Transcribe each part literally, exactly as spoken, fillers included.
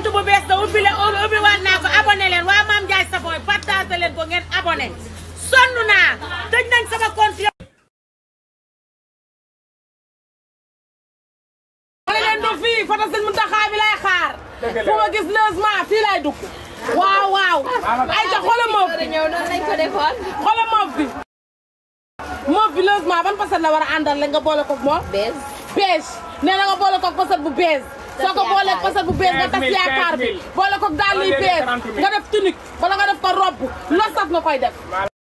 compte bu bees da ubbi leen ubbi waat naa ko abonné leen waa Mame Ndiaye Savon partage leen ko ngeen abonné sonn naa tëj nañ sama compte ma leen du fii foto sëñ Mountakha bi lay xaar fu ma gis logement fii lay dugg waaw waaw ay ca xoolal moof bi ñëw noonu lañ ko defoon xoolal moof bi moof bi logement ban façon la war a àndal la nga boole ko moom bees bees nee na nga boole ko façon bu bees soo ko boolee façon bu bees nga tas yaakaar bi boole ko daal yi bees nga def tunique wala nga def ko robe lo saf nga koy def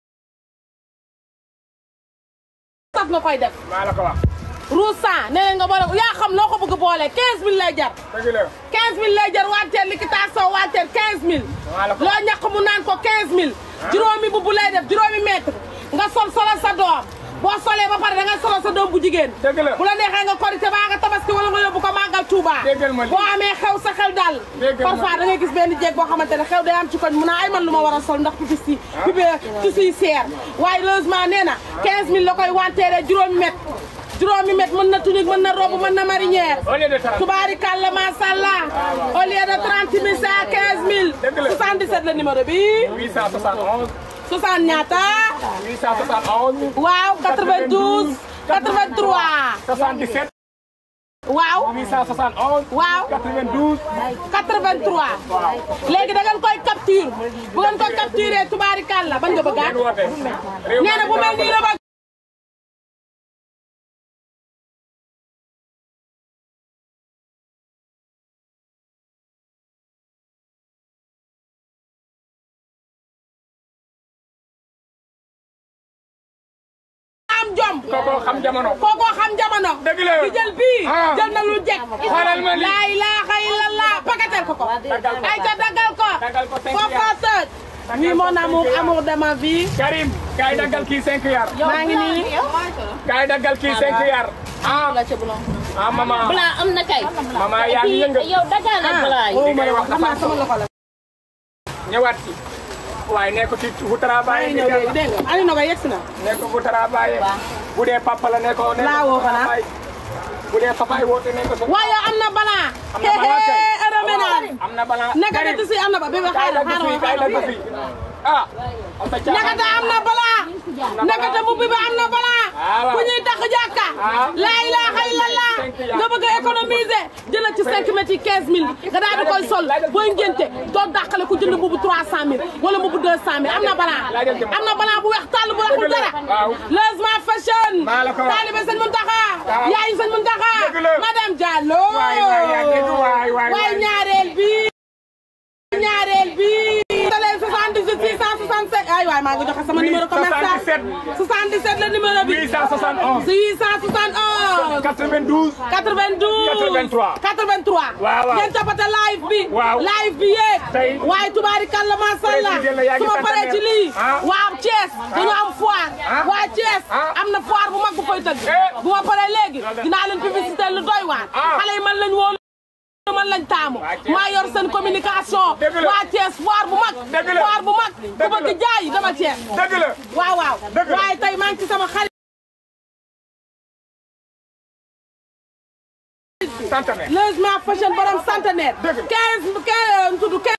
saf nga koy def maa la ko wax Roussa nee na nga boole ko yaa xam loo ko bëgg boole quinze mille lay jar quinze mille lay jar wanteer liquidation wanteer quinze mille loo ñàkk mu naan ko quinze mille juróomi bu bu lay def juróomi mètre nga sol solo sa doom boo solee ba pare da nga solo sa doom bu jigéen bu la neexee nga korité baa nga tabaski wala nga yóbbu ko màggal Touba boo amee xew sa xel daal parfois da ngay gis benn jeeg boo xamante ne xew day am ci koñ mun a ay man lu ma war a sol ndax pipis yi pipi tisi yi seer waaye heureusement nee na quinze mille la koy wanteeree juróomi mètre juróomi mètre mën na tunique mën na robe mën na marinière tubaarikàlla masàllaa au lieu de trente mille c'est à quinze mille soixante-dix-sept la numéro bi huit cent soixante et onze soixante ñaata huit cent soixante et onze waaw quatre-vingt-douze quatre-vingt-trois soixante-dix-sept waaw huit cent soixante et onze waaw quatre-vingt-douze quatre-vingt-trois léegi da ngeen koy capture bu ngeen koy capturer tubaarikàlla ban nga bëggaat nee na bu mel nii la bëgg jom kookoo xam jamono kookoo xam jamono dëgg la di jël bii jël na lu jekk xoolal ma lii laa ilaaha illallah pakatel ko ko ay ca daggal ko foofa tëj oui mon amour amour de ma vie Karim kaay daggal kii cinq yar maa ngi nii kaay daggal kii cinq yar ah ah maman blanc am na kay maman yaa ngi yëngal yow dagal ak blanc li ngay wax xam naa sama loxo la ñëwaat ci waaye ne ko ci bu travail ñëw léegi dégg nga Aliou Noga yegsi na ne ko bu travail bu dee papa la ne ko ne laa woo xanaa bu dee papa yi woote ne ko waaye am na balaa am na balaa kay reménage am na balaa naka de si am na ba bébé xaaral xaaral xaaral fi ah naka de am na balaa naka de mu bébé am na balaa ku ñuy tax jàkka laa ilaaha illallah nga bëgg a économiser jëlal ci cinq mètres yi quinze mille nga daal di koy sol booy ngénte doo dàqale ku jënd mbubu trois cent mille wala mbubu deux cent mille am na balaa am na balaa bu weex tàll bu raxul dara Leuzema fashion taalibe sëñ Mountakha yaayu sëñ Mountakha madame Diallo waaye ñaareel bi ñaareel bi taleen soixante-dix-huit six cent soixante-sept ay waay maa ngi joxe sama numéro commercial soixante-dix-sept la numéro bi huit cent soixante et onze huit cent soixante et onze quatre-vingt-douze quatre-vingt-douze quatre-vingt-trois quatre-vingt-trois waaw waaw ngeen toppate live bi waaw live bi yéeg waaye tubaarikàlla masàllaa su ma paree ci lii waaw Thiès dañu am foire waa Thiès am na foire bu mag bu koy tëgg bu ma paree léegi dinaa leen publicité lu doy waar xale yi man lañ woon man lañ taamu maa yor seen communication waa Thiès foire bu mag foire bu mag ku bëgg jaay dama Thiès waaw waaw waaye tey maa ngi ci sama xarit Leuzema fashion borom centenaire quinze quinze tudd quinze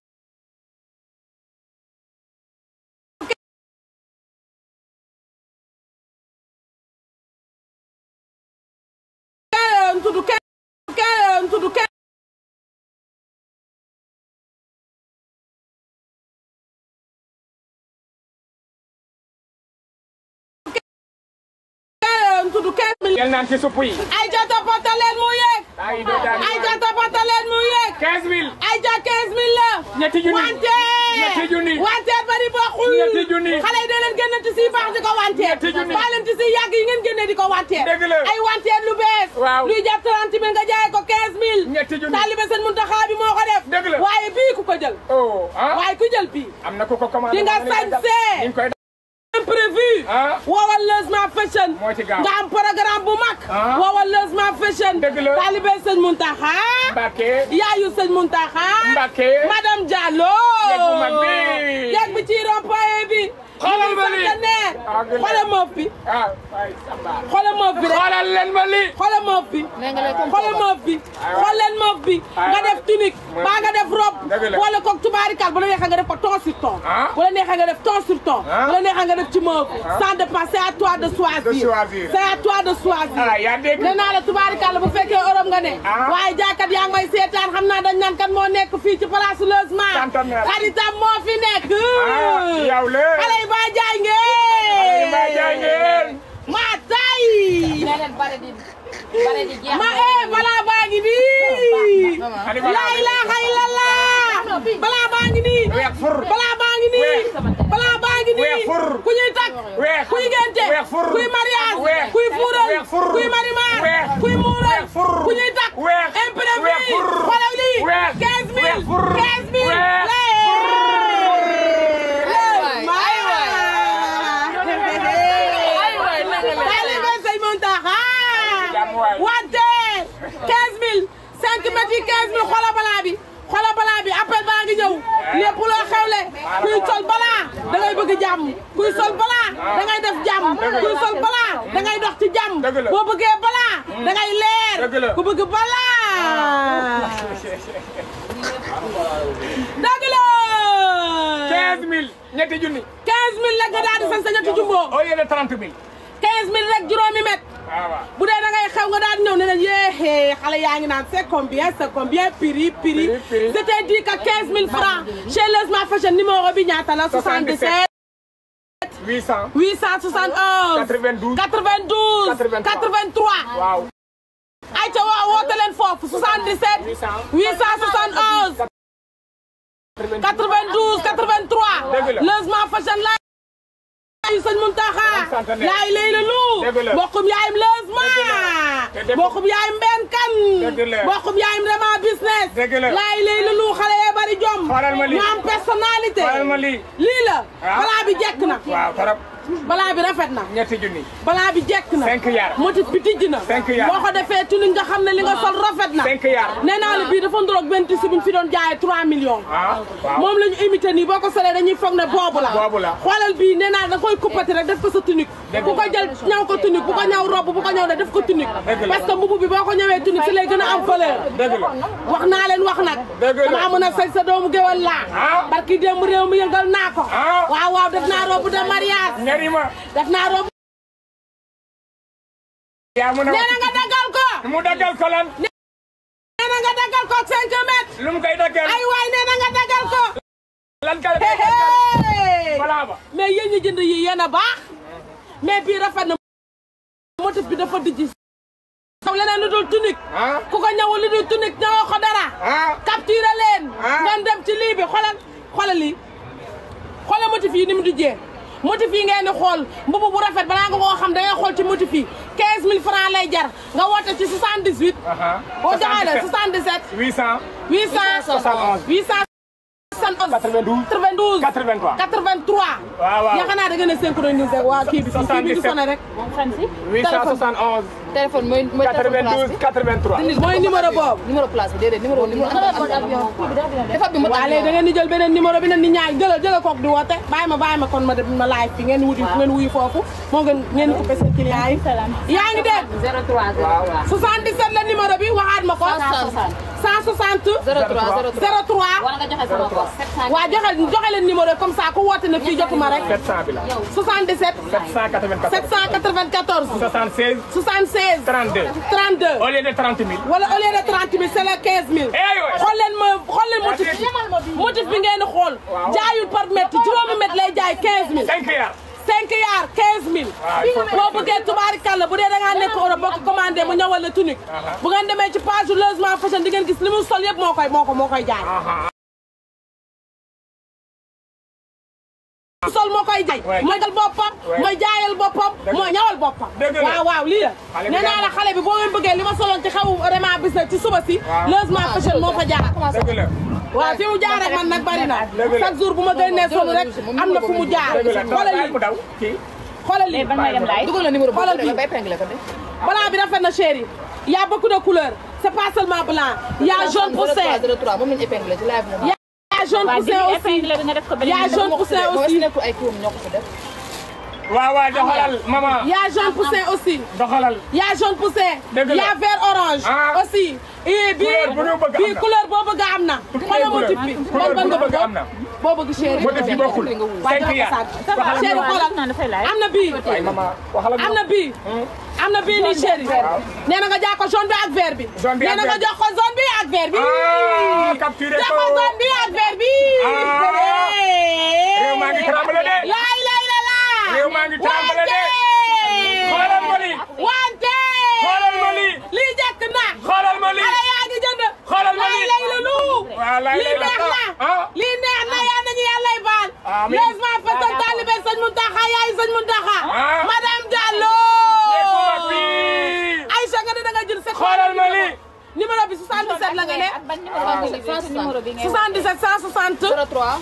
tudd quinze tudd quinze tudd quinze mille yel naan ci supp yi ay ja toppata leen mu yéeg ay ja toppata leen mu yéeg quinze mille ay ja quinze mille la ñetti junni wanteer ñetti junni wanteer bari bokkul ñetti junni xale yi da leen génne ci si baax di ko wanteer baa leen ci si yàgg yi ngeen génne di ko wanteer ay wanteer lu bees luy jar trente mille nga jaay ko quinze mille ñetti junni taalibe sëñ Mountakha bi moo ko def waaye bii ku ko jël waaye ku jël bii am na ku ko commandé di nga sañsee imprévu woowal Leuzema fashion nga am programme bu mag woowal Leuzema fashion taalibe sëñ Mountakha yaayu sëñ Mountakha madame Diallo yeeg bi ci rond-point bi xoolal ma lii xoolal moof bi. ah waay Samba. xoolal moof bi rek xoolal leen ma lii. xoolal moof bi. xoolal moof bi. xool leen moof bi. nga def tunique baa nga def robe. boole koog tubaarikal bu la neexee nga def ko ton sur ton. bu la neexee nga def ton sur ton. bu la neexee nga def ci moof. sans dépend c'est à toi de choisir. c'est à toi de choisir. ah yaa dégg. nee naa la tubaarikal bu fekkee Europe nga ne. waaye jaaykat yaa ngi may seetaan xam naa dañ naan kan moo nekk fii ci place logement. xaritam moo fi nekk. yow la xale yi ba jaay ngeen. xale yi ba jaay ngeen. maa tay. nee leen bare di bare di jeex. ma eh balaa baa ngi nii. laa ilaaha illallah. balaa baa ngi nii. weex fur. balaa baa ngi nii. balaa baa ngi nii. weex fur. ku ñuy takk. weex kuy ngente. weex fur. kuy mariage. weex kuy fuural. weex fur. kuy marimar. weex kuy muural. weex fur. ku ñuy takk. weex imprévu. weex fur. xoolal lii. weex quinze mille. weex fur. quinze mille. weex wante quinze mille cinq mètres yi quinze mille xoolal balaa bi xoolal balaa bi appel baa ngi ñëw lépp loo xewle kuy sol balaa da ngay bëgg jàmm kuy sol balaa da ngay def jàmm kuy sol balaa da ngay dox ci jàmm boo bëggee balaa da ngay leer ku bëgg balaa dëgg la quinze mille ñetti junni. quinze mille la nga daal di san sa ñetti jumbo au lieu de trente mille. quinze mille rek juróomi mètre bu dee da ngay xew nga daal di ñëw ne leen yéexee xale yaa ngi naan c'est combien c'est combien prix prix c'était dit que quinze mille francs chez Leuzema Fashion numéro bi ñaata la soixante-dix-sept huit cent huit cent soixante et onze quatre-vingt-douze quatre-vingt-douze quatre-vingt-trois waaw ayca waaw woote leen foofu soixante-dix-sept huit cent soixante et onze quatre-vingt-douze quatre-vingt-trois Leuzema Fashion la ay sëñ Muntaxa laay lay la lu bokkum yaayim Leuzema bokkum yaayim benn kan bokkum yaayim Rema business laay lay la lu xale yee bari jom ñu am personnalité lii la balaa bi jekk na waaw torop balaa bi rafet na ñetti junni balaa bi jekk na cinq yar motif bi tijji na cinq yar boo ko defee tuni nga xam ne li nga sol rafet na cinq yar nee naa la bii dafa ndoroog benn tissu bi ñu fi doon jaayee trois millions moom la ñu imité nii boo ko solee dañuy foog ne boobu la boobu la xoolal bii nee naa da koy kuppati rek def ko sa tunique bu ko jël ñaw ko tunique bu ko ñaw robe bu ko ñaw ne def ko tunique parce que mbubu bi boo ko ñëwee tunique si lay gën a am valeur wax naa leen wax nag dama mën a sañ sa doomu géwal laa barki démb réew mi yëngal naa ko waaw waaw def naa robe de mariage def naa robe nee na nga daggal ko mu daggal ko lan nee na nga daggal ko cinq mètres lu mu koy daggal ay waay nee na nga daggal ko lan kay balaa ba mais yéen ñi jënd yi yéen a baax mais bii rafet na motif bi dafa dijji saw leneen lu dul tunique ku ko ñëwul lu dul tunique ñëwoo ko dara capturé leen ngeen dem ci lii bi xoolal xoolal lii xoolal motif yi ni mu dijjee motif yi ngeen di xool mbubu bu rafet balaa nga koo xam da ngay xool ci motif yi quinze mille francs lay jar nga woote ci soixante-dix-huit boo joxee la soixante-dix-sept huit cent huit cent huit cent quatre-vingt-douze quatre-vingt-douze quatre-vingt-trois quatre-vingt-trois waaw waaw yaakaar naa da ngeen a synchronisé waa kii bi fii kii bi du sonné rek huit cent soixante et onze téléphone mooy mooy quatre-vingt-douze quatre-vingt-trois mooy numéro boobu numéro place bi déedéet numéro numéro dafa bi waaw léegi da ngeen di jël beneen numéro bi ne ni ñaay jëlal jëlal kook di woote bàyyi ma bàyyi ma kon ma ma live fi ngeen wuti ngeen wuyu foofu moo gën ngeen coupé seen client yi yaa ngi dégg zéro trois soixante-dix-sept la numéro bi waxaat ma ko cent soixante zéro trois zéro trois wala nga joxe sama bopp waaw joxe joxe leen numéro comme ça ku woote na fii jotuma rek sept cent bi la soixante-dix-sept sept cent quatre-vingt-quatorze sept cent quatre-vingt-quatorze soixante-seize soixante-seize trente-deux trente-deux au lieu de trente mille wala au lieu de trente mille c'est le quinze mille xool leen ma xool leen motif bi motif bi ngeen di xool jaayul par mètre juróomi mètre lay jaay quinze mille cinq yar cinq yaar quinze mille boo bëggee tubaarikàlla bu dee da ngaa nekk Europe boo ko commandé mu ñëwal la tunique bu ngeen demee ci page Leuzema Fashion di ngeen gis li mu sol yëpp moo koy moo ko moo koy jaay sol moo koy jaay mooy dal boppam mooy jaayal boppam mooy ñawal boppam waaw waaw lii la nee naa la xale bi boo ngeen bëggee li ma soloon ci xewu Rema business ci suba si Leuzema Fashion moo fa jaar waaw fi mu jaar ak man nag bari na chaque jour bu ma génnee solu rek am na fu mu jaar xoolal lii xoolal lii dugal na numéro xoolal bi balaa bi rafet na chéri y a beaucoup de couleurs c'est pas seulement blanc y a jaune pour serre moom lañu épinglé ci live y a a jaune poussin aussi y a jaune poussin aussi. waaw waaw doxalal maman. y a jaune poussin aussi. doxalal. y a jaune poussin. dëgg la y a vert orange. aussi. bii bii couleur boo bëgg am na. xoolal motif bi ban ban nga bëgg am na. boo bëgg chéri. motif bi bokkul. cinq ya chéri xoolal am na bii. am na bii. am na bii nii chéri. nee na nga jox ko jaune bi ak vert bi. jaune bi ak nee na nga jox ko jaune bi ak vert bi. ah capturé ko jox ko jaune bi ak vert bi. réew maa ngi tremblé de. laay laay la laa. réew maa ngi tremblé de. xoolal ma lii. wante. xoolal ma lii. lii jekk na. xoolal ma lii. xale yaa ngi jënd. xoolal ma lii. laay lay la lu. waaw laay lay la lii neex na. ah lii neex na yaa nañu yàllay baal. amiin laissement fasal taalibe sëñ Mountakha yaay sëñ Mountakha. madame Diallo. Aïcha nga ne da nga jël sa. xoolal ma lii. numéro bi soixante-dix-sept la nga ne. soixante-dix-sept cent soixante. zéro trois.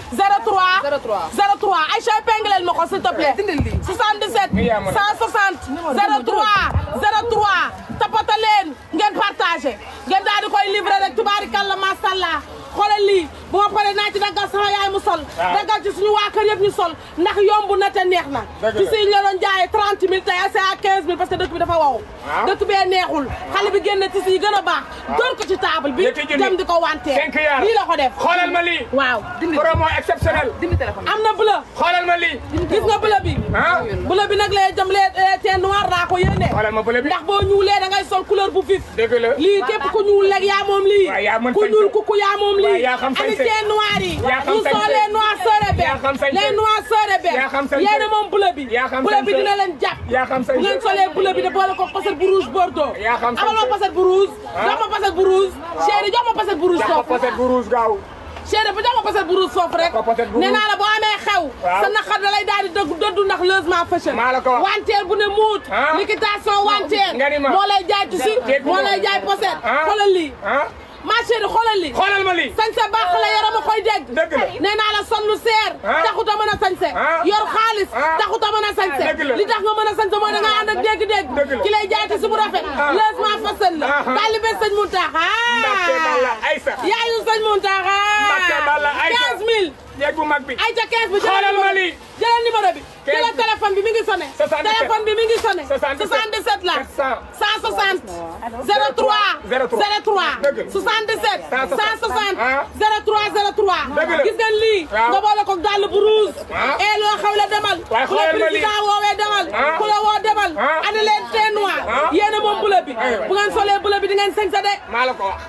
zéro trois Aïcha épinglel ma ko s'il te plaît. soixante-dix-sept cent soixante. zéro trois. zéro trois tapata leen ngeen partagé ngeen daal di koy livré rek tubaarikàlla masàllaa xoolal lii bu ma paree naa ci daggal sama yaay mu sol. daggal ci suñu waa kër yëpp ñu sol ndax yomb na te neex na. ci si ñu la doon jaayee trente mille tey c'est à quinze mille parce que dëkk bi dafa wow. dëkk bee neexul xale bi génne ci si yi gën a baax. door ko ci table bi dem di ko wantee. lii la ko def xoolal ma lii. waaw promo exceptionnel. am na bleu. xoolal ma lii. gis nga bleu bi. ah bleu bi nag lay jëm les teintes noires laa ko yéene. xoolal ma bleu bi ndax boo ñuulee da ngay sol couleur bu vif. dëgg la lii képp ku ñuul rek yaa moom lii. waaw yaa mën ku ñuul ku ku yaa moom lii. yaa xam ani teintes noires yi. yaa xam nous sommes les noirs sœurs yaa xam sañ les noirs sœurs yaa xam sañ yéen a moom bleu bi. yaa xam bleu bi dina leen jàpp. yaa xam sañ bu ngeen solee bleu bi de boole ko paset bu rouge bordeaux. yaa xam sañ amal ma paset bu rouge. jox ma paset bu rouge. chéri jox ma paset bu rouge jox ma paset bu rouge gaaw. chéri bu jox ma paset bu rouge foofu rek. nee naa la boo amee xew. sa naqar da lay daal di dëgg dëddu ndax leusement fashion. maa la ko wax wanteer bu ne muut. liquidation wanteer. nga ni ma moo lay jaay tusi moo lay jaay poset. xoolal lii. ma chéri xoolal lii. xoolal ma lii. sañ sa baax la yaram a koy dégg. dëgg la nee naa la sonn seer. taxut a mën a sañse. yor xaalis. taxut a mën a sañse. li tax nga mën a sañse mooy da nga ànd ak dégg-dégg. ki lay jaay tusi bu rafet. leusement fashion la. taalibe sëñ Mountakha. Mbacke Balla Aïssa. yaayu sëñ Mountakha. Mbacke Balla Aïssa. quinze mille. jeeg bu mag bi. Aïcha quinze bi xoolal ma lii. jëlal numéro bi. jëlal téléphone bi mi ngi sonné. téléphone bi mi ngi sonné. soixante-dix-sept la. cent soixante. zéro trois. zéro trois. soixante-dix-sept. cent soixante. zéro trois zéro trois. gis ngeen lii. nga boole ko dàll bu rouge. et loo xaw la demal. ku la président woowee demal. ku la woo demal. ana leen teint noir. yéen a moom bleu bi. bu ngeen solee bleu bi di ngeen sañ sa de. maa la ko wax.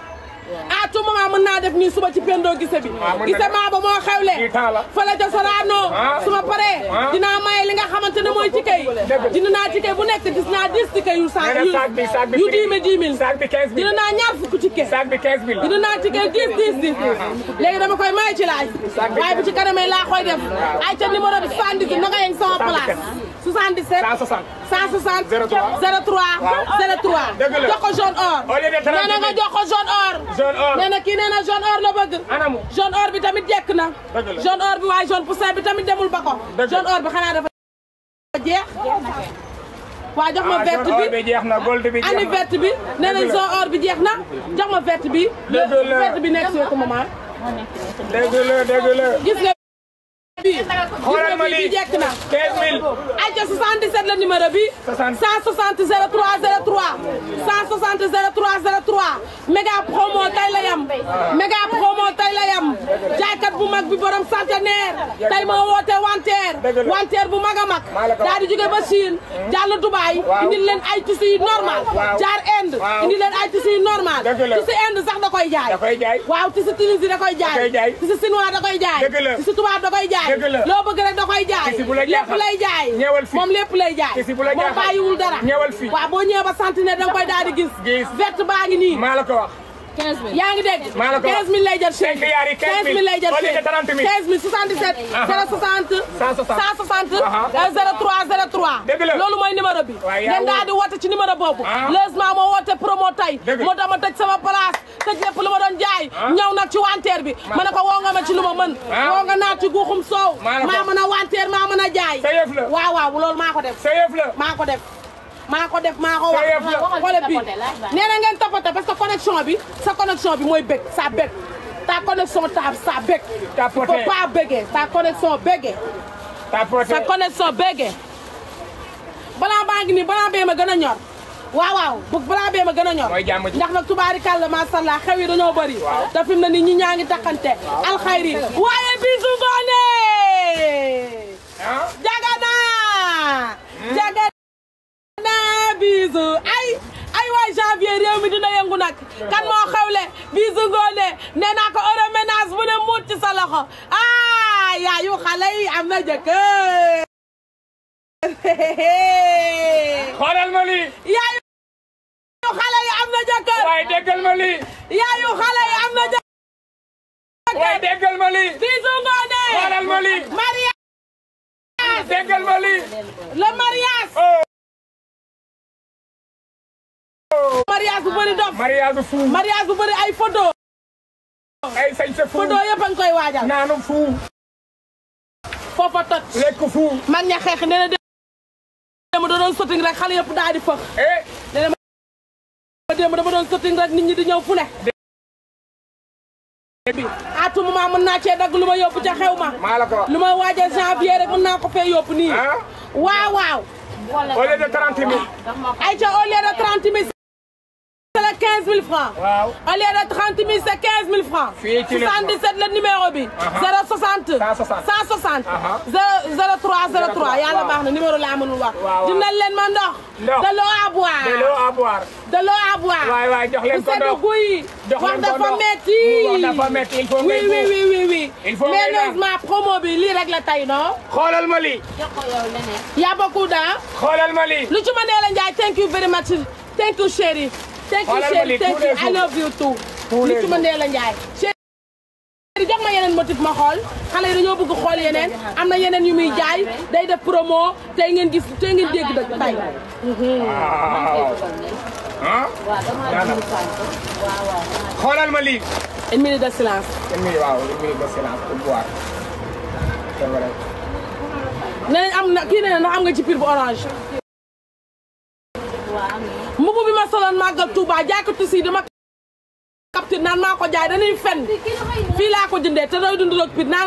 à tout moment mën naa def nii suba ci Pendo gise bi. gise maa ba moo xewle. fële ca Sorano. su ma paree. dinaa maye li nga xamante ne mooy ticket yi. dina naa ticket bu nekk gis naa dix ticket yu cent yu yu dix mille dix mille. dina naa ñaar fukki ticket. dina naa ticket dix dix dix. léegi dama koy maye ci laaj. waaye bu ci kanamee laa koy def. ay ca numéro bi soixante-dix na nga yegg sama place. soixante-dix-sept. cent soixante. zéro trois. zéro trois. jox ko jaune or. nee na nga jox ko jaune or. jaune or nee na kii nee na jaune or la bëgg. anamu jaune or bi tamit jekk na. jaune or bi waaye jaune poussin bi tamit demul ba ko. jaune or bi xanaa dafa jeex. waa jox ma verte bi bi jeex na gold bi jeex na ani verte bi nee na jaune or bi jeex na jox ma verte bi. verte bi nekk si wetu maman. dëgg la dëgg la. gis nga bi xoolal ma lii jekk na. quinze mille. ayca soixante-dix-sept la numéro bi. cent soixante zéro trois zéro trois. cent soixante zéro trois zéro trois. méga promo tay la yam. méga promo tay la yam. jaaykat bu mag bi borom centenaire. tay moo woote wanteer. wanteer bu mag a mag. daal di jóge ba Chine. jàll Dubaï. indil leen ay tissu yu normal. jaar Inde. indil leen ay tissu yu normal. tissu Inde sax da koy jaay. da koy jaay. waaw tissu Tunisie da koy jaay. tissu chinois da koy jaay. tissu tubaab da koy jaay. loo bëgg rek da koy jaay. lépp lay jaay. moom lépp lay jaay. moom bàyyiwul dara. waaw boo ñëwee ba centenaire da nga koy daal di gis. verte baa ngi nii. maa la ko wax. quinze mille yaa ngi dégg. maa la ko wax quinze mille lay jar chèque. quinze mille lay jar chèque. quinze mille soixante-dix-sept. zéro soixante. cent soixante. zéro trois zéro trois. dëgg la loolu mooy numéro bi. ngeen daal di woote ci numéro boobu. leusement moo woote promo tay. moo tax ma tëj sama place. tëj lépp lu ma doon jaay. ñëw nag ci wanteer bi. ma ne ko woo nga ma ci lu ma mën. woo nga naat ci guuxum soow. maa mën a wanteer maa mën a jaay. sa yëf la waaw waaw loolu maa ko def. sa yëf la maa ko def. maa ko def maa ko wax xoolal bi nee na ngeen tapote parce que connexion bi sa connexion bi mooy bëgg sa bëgg ta connexion tape ça bég. Tapoté. Faut pas béger ta connexion béger. Tapoté. sa connexion béger. balaa baa ngi nii balaa bee ma gën a ñor. waaw waaw bëgg balaa bee ma gën a ñor. mooy jàmm ji ndax nag tubaarikàlla macha allah xew yi dañoo bëri. waaw te fi mu ne nii ñi ñaa ngi takkante. alxayri waaye bisu ngoone. ah. jagana. jagana bisu ay. ay waay janvier réew mi dina yëngu nag. kan moo xewle bisu ngoone nee naa ko euro ménage bu ne muut ci sa loxo ah yaayu xale yi am na jëkkër. xoolal ma lii. yaayu xale yi am na jëkkër. waaye déggal ma lii. yaayu xale yi am na jëkkër. waaye déggal ma lii. bisu ngoone. xoolal ma lii. mariage. déggal ma lii. le mariage. mariage bu bëri dof. mariage bu fou. mariage bu bëri ay photo. ay sañ sa fou. photo yëpp a ngi koy waajal. naanu fou. foofa tot. lekk fou. mag ña xeex nee na démb da doon sotti rek xale yëpp daal di fëx. eh. nee na démb dama doon sotti rek nit ñi di ñëw fu ne. à tout moment mën naa cee dagg lu ma yóbbu ca xew ma. maa la ko wax. lu ma waajal janvier rek mën naa ko fee yóbbu nii. ah. waaw waaw. au lieu de trente mille. ayca au lieu de trente mille c'est le quinze mille francs. waaw. au lieu de trente mille c'est quinze mille francs. fii ci soixante-dix-sept le numéro bi. zéro soixante. cent soixante. cent soixante. zéro trois zéro trois yàlla baax na numéro laa mënul wax. waaw dinañ leen ma ndox. ndox de l'eau à boire. de l'eau à boire. de l'eau à boire. waay waay jox leen ko ndox. bu guy. jox wax leen ko dafa ndox. metti. wax dafa metti il faut oui ngay oui oui oui oui. il faut ngay naan. malheureusement promo bi lii rek la tey non. xoolal ma lii. y a beaucoup d'argent. xoolal ma lii. lu ci ma nee la Ndiaye thank you very much thank you chérie. thank you xoolal ma chérie lii thank tous you les I love you too. tous lu les ci ma nee la Ndiaye. chérie jox ma yeneen motif ma xool xale yi dañoo bëgg xool yeneen am na yeneen yu muy jaay day def promo tey ngeen gis tey ngeen dégg dëgg tey. waaw. ah. xoolal ma lii. une minute de silence. une minute waaw une minute de silence pour boire. c'est vrai. nee nañ am na kii nee na ndax am nga ci pire bu orange. mbubu bi ma soloon màggal Touba jaay ko tuuti dama capté naan maa ko jaay dañuy fen fii laa ko jëndee te doy dund ak pire naan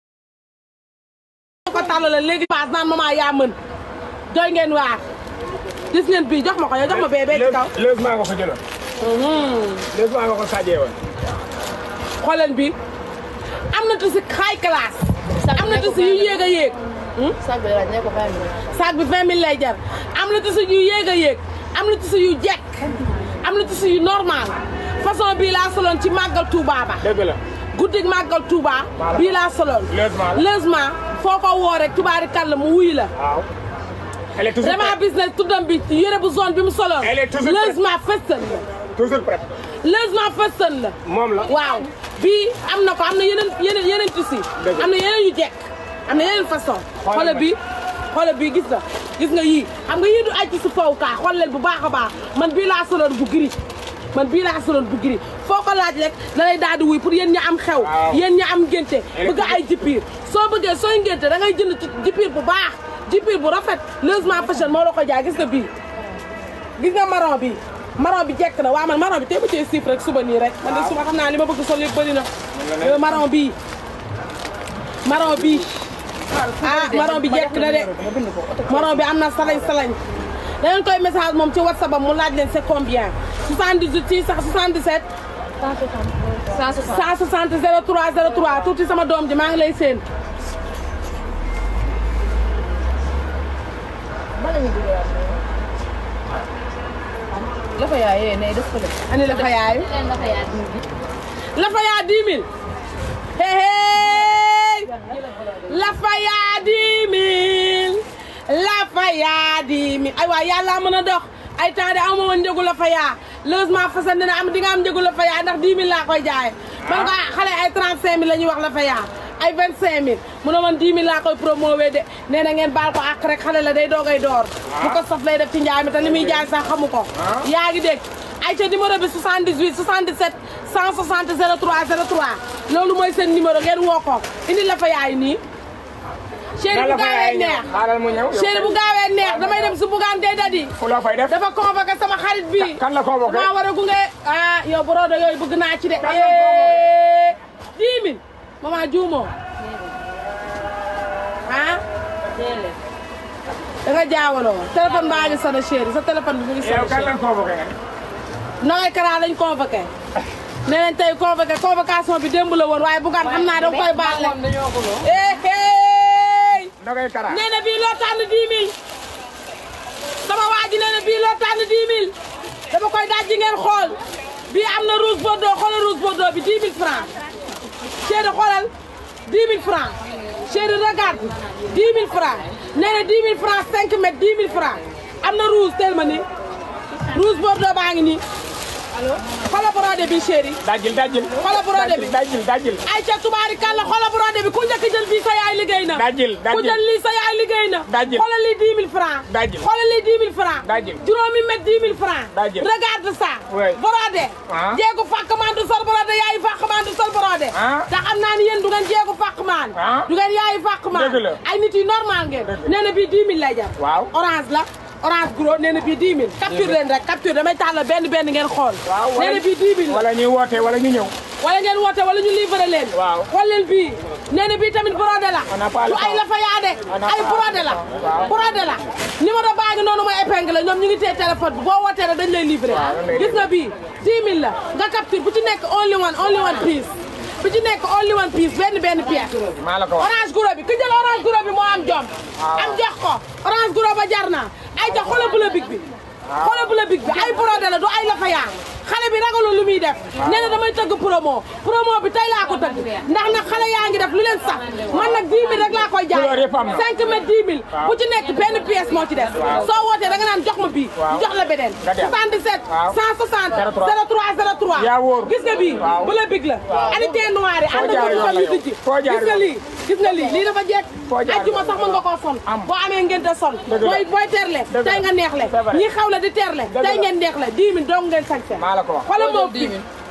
ko tàllale léegi paas naan maman yaa mën doy ngeen waar gis ngeen bii jox ma ko yow jox ma bee bee ci kaw. léegi maa nga ko jëloon. léegi maa nga ko sajjee woon. xooleen bi am na tuuti high class. am na tuuti yu yéeg a yéeg. sac bi la ne ko vingt mille. sac bi vingt mille lay jar am na tuuti yu yéeg a yéeg am na tuuti yu jekk am na tuuti yu normal façon bii laa soloon ci màggal Touba ba. dëgg la. guddig màggal Touba. bii laa soloon. lësement la lësement foo ko woo rek tubaari kàlla mu wuy la. waaw. elle est toujours vraiment business tuddam bi yére bu zone bi mu soloon. elle est toujours prête lësement fëstan la. toujours prête. lësement fëstan la. moom la. waaw bii am na ko am na yeneen yeneen yeneen tissu. am na yeneen yu jekk am na yeneen façon. xoolal bii xoolal bii gis nga gis nga yii xam nga yii du ay tissu foofu kaa xool leen bu baax a baax man bii laa soloon bu gris man bii laa soloon bu gris foo ko laaj rek da lay daal di wuy pour yéen ñi am xew. yéen ñi am ngénte bëgg ay jipiir soo bëggee sooy ngénte da ngay jënd ci jipiir bu baax jipiir bu rafet lësement fashion moo la ko jaay gis nga bii gis nga marron bi marron bi jekk na waa man marron bi tey ba cee siif rek suba nii rek man de suba xam naa li ma bëgg sol yëpp bëri na marron bii marron bii ah marron bi jekk na de marron bi am na salañ salañ da ngeen koy message moom ci whatsapp am mu laaj leen c'est combien soixante-dix-huit ci sax soixante-dix-sept cent soixante zéro trois zéro trois tuuti sama doom ji maa ngi lay seen la fa yaayee ne def ko def. ani la fa yaayu la fa yaa dix mille hey hey la fa yaa dix mille la fa yaa dix mille ay waay yàlla mën a dox ay temps de amoo woon njëgu la fa yaa logement façon dina am di nga am njëgu la fa yaa ndax dix mille laa koy jaayee man nga xale ay trente cinq mille la ñuy wax la fa yaa ay vingt cinq mille mu ne man dix mille laa koy promouvé de nee na ngeen baal ko ak rek xale la day doogay door bu ko saf lay def ci njaay mi te li muy jaay sax xamu ko yaa ngi dégg ay ca numéro bi soixante-dix-huit soixante-dix-sept cent soixante zéro trois zéro trois loolu mooy seen numéro ngeen woo ko indi la fa yaay nii chéri bu gaawee neex xaaral mu ñëw chéri bu gaawee neex damay dem si bugaan day dadi fu la fay def dafa convoqué sama xarit bi kan la convoqué maa war a gunge ah yow brodo yooyu bëgg naa ci de dix mille maman juumoo ah da nga jaawaloo téléphone baa ngi sonné chéri sa téléphone bi mu ngi sonné yow kan lañ convoqué nga Nogaye Kara lañ convoqué nee nañ tey convoqué convocation bi démb la woon waaye bugaan xam naa da koy baal rek eh Nogaye Kara nee na bii loo tànn dix mille sama waa ji nee na bii loo tànn dix mille dama koy daaj ji ngeen xool bii am na rouge bordeaux xoolal rouge bordeaux bi dix mille francs chéri xoolal dix mille francs chéri regarde dix mille francs nee na dix mille francs cinq mètres dix mille francs am na rouge tel ma ni rouge bordeaux baa ngi nii xoolal brodé bi chéri dajil dajil xoolal brodé bi dajil dajil ay ca tubaari kàlla xoolal brodé bi ku njëkk jël fii sa yaay liggéey na dajil dajil ku jël lii sa yaay liggéey na dajil xoolal lii dix mille francs dajil xoolal lii dix mille francs dajil juróomi mètre dix mille francs dajil regarde ça oui brodé ah jeegu fàqmaan du sol brodé yaayu fàqmaan du sol brodé ah te xam naa ni yéen du ngeen jeegu fàqmaan ah du ngeen yaayu fàqmaan dëgg la ay nit yu normal ngeen nee na bii dix mille lay jar waaw orange la orange gros nee na bii dix mille capture leen rek capture damay tàllal benn benn ngeen xool nee na bii dix mille wala ñuy woote wala ñu ñëw wala ngeen woote wala ñu livré leen waaw xool leen bii nee na bii tamit brodé la du ay la fa yaade ay brodé la brodé la numéro baa ngi noonu mooy épingle la ñoom ñu ngi téye téléphone bi boo wootee rek dañ lay livré gis nga bii dix mille la nga capture bu ci nekk only one only one piece bu ci nekk only one piece benn benn pièce maa la ko wax orange gros bi ku jël orange gros bi moo am jom am jox ko orange gros ba jar na ay jox xoolal bu la big bi xoolal bu la big bi ay brodé la du ay la fa yaa xale bi ragalul lu muy def nee na damay tëgg promo promo bi tey laa ko tëgg ndax nag xale yaa ngi def lu leen sax man nag dix mille rek laa koy jaay cinq mètres dix mille bu ci nekk benn pièce moo ci def soo wootee da nga naan jox ma bii jox la beneen soixante-dix-sept cent soixante zéro trois zéro trois gis nga bii bu la big la ani teint noir yi ànd ko sol yu dijji gis nga lii gis nga lii lii dafa jekk ajjuma sax mën nga koo sol boo amee ngente sol booy booy terle tey nga neexle ñi xaw la di terle tey ngeen neexle dix mille dong ngeen sañse xoolal moof bi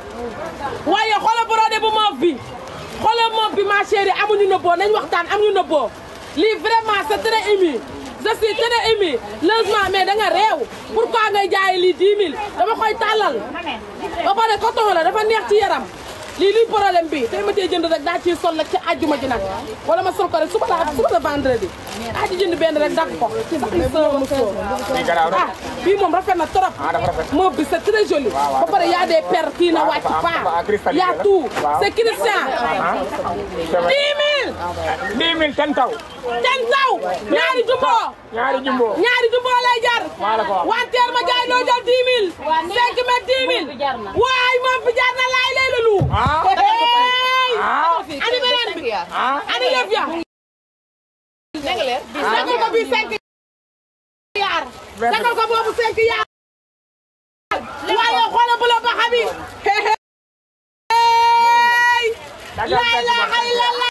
waaye xoolal brodé bu moof bi xoolal moof bi ma chérie amuñu nëbboo nañ waxtaan amuñu nëbboo lii vraiment c'est très ému je suis très ému logement mais da nga réew pourquoi ngay jaay lii dix mille dama koy tàllal ba pare coton la dafa neex ci yaram lii luy problème bi tey ma tey jënd rek daa ciy sol rek ci àjjuma ji nag wala ma sol ko rek suba la suba la vendredi daa ci jënd benn rek dagg ko ci sax li sama musóor ah bii moom rafet na trop moom bi c'est très joli ba pare y a des perles kii na wàcc pas y a tout c'est Christian dix mille dix mille ten taw ten taw ñaari jumbo ñaari jumbo ñaari jumbo lay jar wanteer ma jaay loo jël dix mille cinq mètres dix mille waay moom fi jar na laay lay la lu ani beneen bi ani lëf ya sagal ko bi cinq yaar sagal ko boobu cinq yaar waaye xoolal bu la baxa bi la ilaha illallah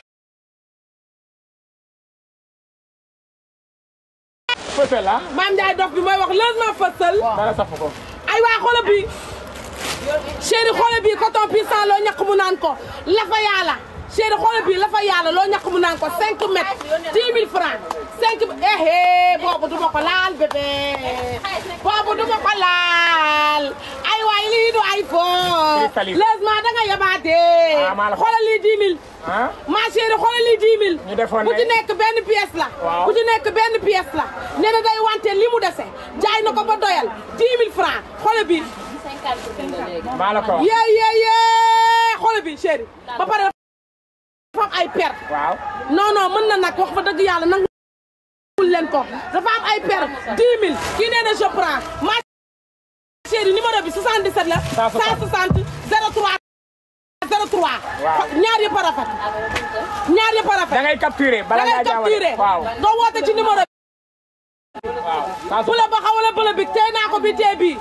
fësal ah Mame Ndiaye dof bi mooy wax logement fësal dara safu ko ay waa xoolal bi chéri xoolal bi coton puissant loo ñàkk mu naan ko lafa yàlla chéri xoolal bi lafa yàlla loo ñàkk mu naan ko cinq mètres dix mille francs cinq eh boobu du ma ko laal bébé boobu du ma ko laal ay waay lii du ay foo logement da nga yabaate xoolal lii dix mille ma chéri xoolal lii dix mille bu ci nekk benn pièce la bu ci nekk benn pièce la nee na day wante li mu dese jaay na ko ba doyal dix mille francs xoolal bi maa la ko wax yee yee yee xoolal bi chéri ba pare dafa am ay per waaw non non mën na nag wax fa dëgg yàlla nangul leen ko dafa am ay per dix mille kii nee na je prends ma chéri numéro bi soixante-dix-sept la cent soixante zéro trois zéro trois ñaar yëpp a rafet ñaar yëpp a rafet da ngay capturer bala nga jaawale waaw doo woote ci numéro bi waaw bu la ba xawala bu la bi tey naa ko bi tey bii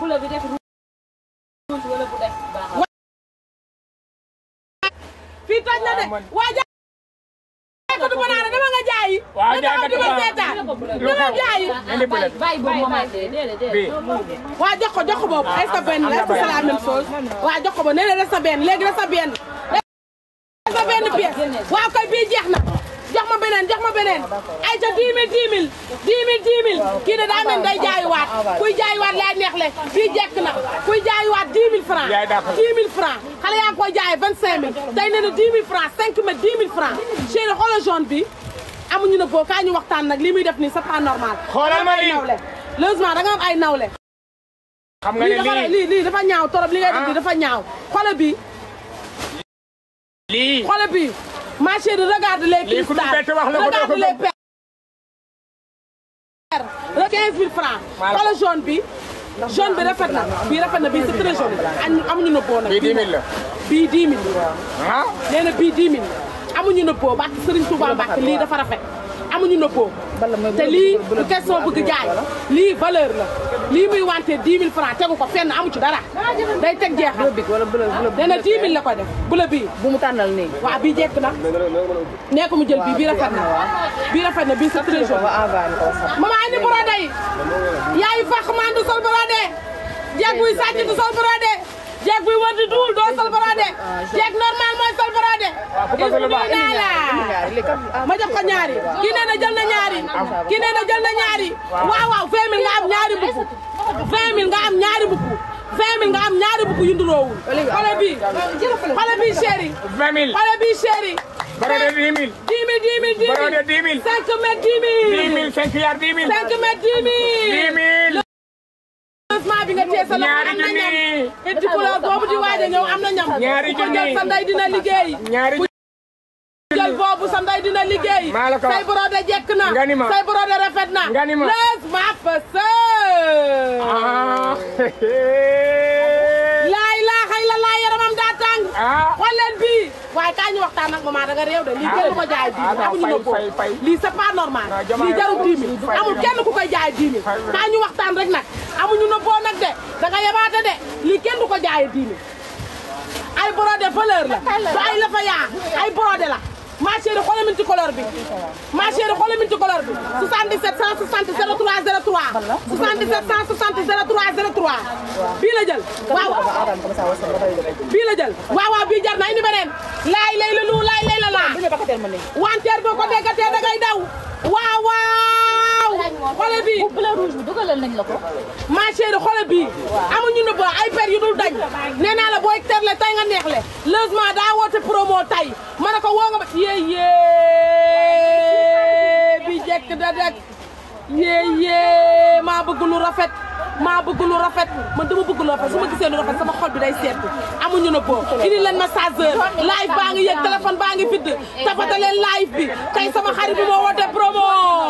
fii toj na de waa jaay ko du banaana dama nga jaayi waaw jaay ko du ma seetaan dama jaayi waa jox ko jox ko boobu ay sa benn la c'est la même chose waa jox ko boobu nee na des sa benn léegi des sa benn des sa benn pièce waaw kay bii jeex na jox ma beneen jox ma ko beneen ay ca dix mille dix mille dix mille dix mille kii de daa mel day jaayuwaat kuy jaayuwaat lay neexle fii jekk na kuy jaayuwaat dix mille francs dix mille francs xale yaa ngi koy jaayee vingt cinq mille tey nee na dix mille francs cinq mètres dix mille francs chéri xoolal jaune bi amuñu na boo kaa ñu waxtaan nag li muy def nii c'est pas normal xoolal ma lii heureusement da nga am ay nawle xam nga ne lii lii lii dafa ñaaw torop li ngay def dafa ñaaw xoolal bi lii xoolal bi ma chérie regarde les cristal regarde les perles quinze mille francs xoolal jaune bi jaune bi rafet na bii rafet na bii c'est très joli amuñu na boo nag bii dix mille la bii dix mille ah nee na bii dix mille amuñu na boo Mbàkke Serigne Touba Mbàkke lii dafa rafet amuñu na boo te lii du question bëgg jaay lii valeur la lii muy wante dix mille francs tegu ko fenn amu ci dara day teg jeexal nee na dix mille la ko def bula bii bu mu tànnal nii waaw bii jekk na nee ko mu jël bii bii rafet na bii rafet na bii c'est très joli maman andi brodé yi yaayu fax man du sol brodé jeeg buy sàcc du sol brodé jeeg buy wër di duul doo sol brodé jeeg normal mooy sol brodé ma jox ko ñaari kii nee na jël na ñaari kii nee na jël na ñaari waaw waaw vingt mille nga am ñaari mbubu vingt mille nga am ñaari mbubu vingt mille nga am ñaari mbubu yu nduroowul xale bi xale bi chéri vingt mille xale bi chéri brodé dix mille dix mille dix mille dix brodé dix mille cinq mètres dix mille dix mille cinq yard dix mille cinq mètres dix mille dix mille bi nga tee sa loxo am na ñam itti couleur boobu di waaj a ñëw am na ñam ñaari ko jël sa ndey dina liggéey ñaari jël boobu sa ndey dina liggéey say brodé jekk na say brodé rafet na les ma fësë laa ilaaha illallaah yaramam daa tàng xool leen bii waaye kaa ñu waxtaan nag maman da nga réew de lii kenn du ko jaay dix mille amuñu na ko lii c'est pas normal lii jarul dix mille amul kenn ku koy jaay dix mille kaa ñu waxtaan rek nag amuñu na boo nag de da nga yebaate de lii kenn du ko jaayee dix mille ay brodé valeur la du ay lafa yaa ay brodé la ma chérie xoolal minti couleur bi ma chérie xoolal minti couleur bi soixante-dix-sept cent soixante zéro trois zéro trois soixante-dix-sept cent soixante zéro trois zéro trois bii la jël waaw bii la jël waaw waaw bii jar na indi beneen laay lay la lu laay lay la laa wanteer boo ko déggatee da ngay daw waaw waaw xoolal bii bleu rouge bi dugalal nañ la ko ma chérie xoolal bii amuñu ne ba ay per yu dul dañ nee naa la booy terle tay nga neexle logement daa woote promo tay ma ne ko woo nga ba yee yee bi jekk da dek yee yee maa bëgg lu rafet maa bëgg lu rafet man dama bëgg lu rafet su ma gisee lu rafet sama xol bi day seet amuñu na boo indi leen massageur live baa ngi yëg téléphone baa ngi fidd tapata leen live bi tey sama xarit bi moo woote promo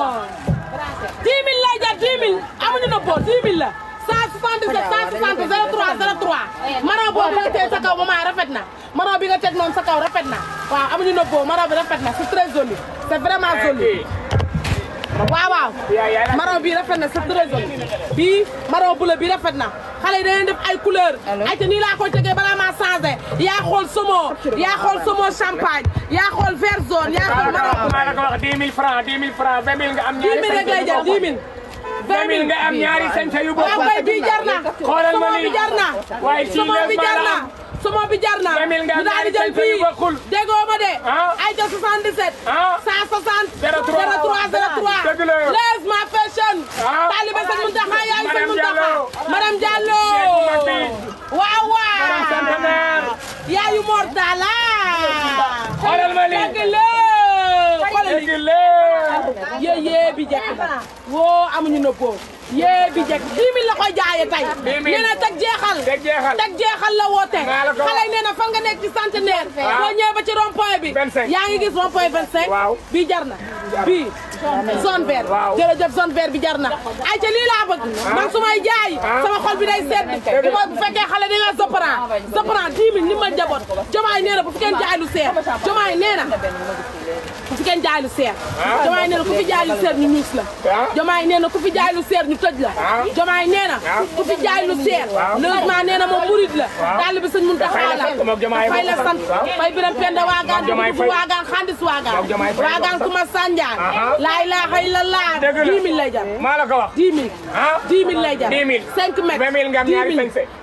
dix mille lay jar dix mille amuñu na boo dix mille la cent soixante-dix-sept cent soixante zéro trois zéro trois maro boobu nga teg sa kaw maman rafet na maro bi nga teg noonu sa kaw rafet na waaw amuñu na boo maro bi rafet na c'est très joli c'est vraiment joli waaw waaw maro bi rafet na c'est très joli bii maro bleu bi rafet na xale yi dañuy def ay couleur ay te nii laa koy tegee balaa maa changé yaa xool somo yaa xool somo champagne yaa xool vert jaune yaa xool maro maa la ko wax dix mille francs dix mille francs vingt mille nga am dix mille rek lay jar dix mille vingt mille nga am ñaari sañse yu bokk waaw kay bii jar na xoolal ma somo lii bi jar na waaye ci somo bi jar na somo bi jar na vingt mille nga am ñu daal di ñaari jël sañse yu bii bokkul déggoo ma de ah ay ca soixante-dix-sept ah cent soixante zéro trois zéro trois zéro trois dëgg la les ma fashion ah taalibe Sëñ Muntaxa yaay Sëñ Madame Muntaxa Diallo Madame Diallo waaw waaw Madame Centenaire yaayu Mor Talla xoolal ma lii dëgg la xoolal dëgg lii la yee yee bi jekk na woo amuñu na ko yee bi jekk dix mille la koy jaayee tey nee na teg jeexal teg jeexal teg jeexal la woote xale yi nee na fan nga nekk ci centenaire boo ñëwee ba ci rond point bi yaa ngi gis rond point vingt cinq bii jar na bii zone vert jërëjëf zone vert bi jar na ay ca lii laa bëgg man su may jaay sama xol bi day sedd bu ma bu fekkee xale di nga sopran sopran dix mille ni ma jaboot jomaay nee na bu fi kenn jaay lu seer jomaay nee na ku fi kenn jaay lu seer jomaay nee na ku fi jaay lu seer ñu ñuus la jomaay nee na ku fi jaay lu seer ñu tëj la jomaay nee na ku fi jaay lu seer logement nee na moom murid la taalibe Sëñ Muntaxa la fay la sant fay biram penda waagaan bu waagaan xandis waagaan waagaan kuma sanjaan la ilaha illallah dix mille lay jar maa la ko wax dix mille dix mille lay jar dix mille cinq mètres vingt mille nga am ñaari sañse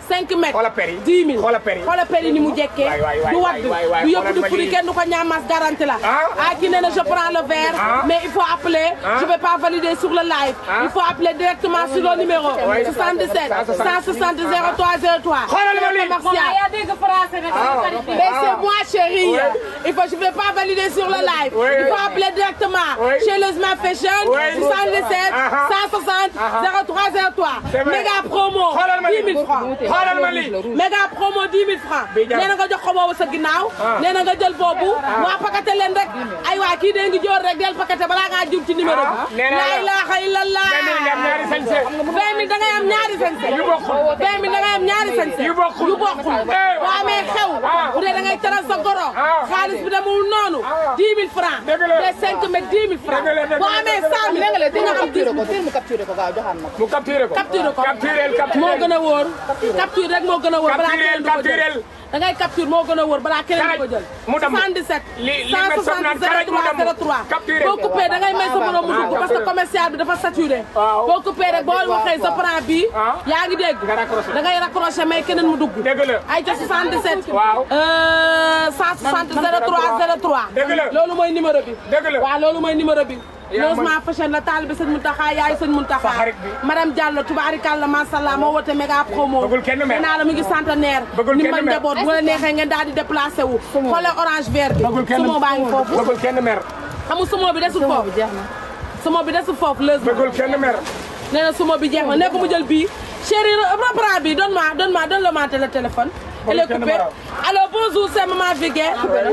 cinq mètres. Xoolal per yi. dix mille. Xoolal per yi. Xoolal per yi ni mu jekkee. waay waay waay du wadd waay waay du yëpp xoolal du ma furi lii. kenn du ko ñaamas garanti la. Ah. ah kii nee na je prends le verre. Ah. mais il faut appeler. Ah. je vais pas valider sur le live. Ah. il faut appeler directement sur le numéro. Oui. soixante-dix-sept cent soixante zéro trois zéro trois. Xoolal ma lii. commercial. yaa dégg français nag. Mais c'est moi chérie. Oui. Il faut je vais pas valider sur le live. Oui. Il faut appeler directement Oui. chez le Smart Fashion Oui. soixante-dix-sept Ah. cent soixante zéro trois zéro trois. C'est vrai. Méga promo Xoolal ma lii. dix mille francs. Xoolal ma lii. Méga promo dix mille francs. Bii jar. nee na nga jox ko boobu sa ginnaaw. Ah. nee na nga jël boobu. waa pakate leen rek. ay waa kii dee ngi joor rek del pakate balaa ngaa jub ci numéro bi. Ah. nee na la la ilaha illallah. vingt mille nga am ñaari sañse. vingt mille da ngay am ñaari sañse. yu bokkul. vingt mille da ngay am ñaari sañse. yu bokkul. yu bokkul. Eh. boo amee xew. Ah. bu dee da ngay teral sa goro. Ah. xaalis bi demul noonu. Ah. dix mille francs. Dëgg la. te cinq mètres dix mille francs. Dëgg la, dëgg la, boo amee dëgg la. cent mille. Léegi dina la am dix capturé ko mille. teel mu capturé ko gaaw joxaan ma ko. mu capturé ko. capturé ko. capturé capturé. moo gën a wóor. capture rek moo gën a wóor balaa keneen du ko capturé. jël. da ngay capture moo gën a wóor balaa keneen du ko jël. mu dem soixante-dix-sept li li nga soog naan karaj mu dem zéro trois capturé. boo coupé da ngay may sa borom mu dugg Ah, parce que capturé. commercial bi dafa saturé. Waaw. boo coupé rek boo waxee sa prend bi Ah. yaa ngi dégg. Nga raccroché. da ngay raccroché may keneen mu dugg. Dëgg la. ay ca soixante-dix-sept. Waaw. Euh, cent soixante zéro trois zéro trois. Dëgg la. loolu mooy numéro bi. Dëgg la. waaw loolu mooy numéro bi. yaa Logement Fashion la taalibe sëñ Mountakha yaay sëñ Mountakha. Sa xarit bi. madame Diallo tubaarikàlla macha allah moo woote méga promo. Bëggul kenn mer. nee naa la mu ngi centenaire. Bëggul ni kenn ma mer. njaboot bu la neexee ngeen daal di déplacé wu. xoolal orange vert bi. bëggul kenn sumo baa ngi foofu. bëggul kenn mer. xamul sumo bi desul foofu. jeex na. sumo bi desul foofu lëz ma. bëggul kenn mer. nee na sumo bi jeex na ne ko mu jël bii. chérie reprend bi donne-moi donne-moi donne-le-moi le téléphone. elle est kenn coupée. mer. allo bonjour c'est maman Vigué.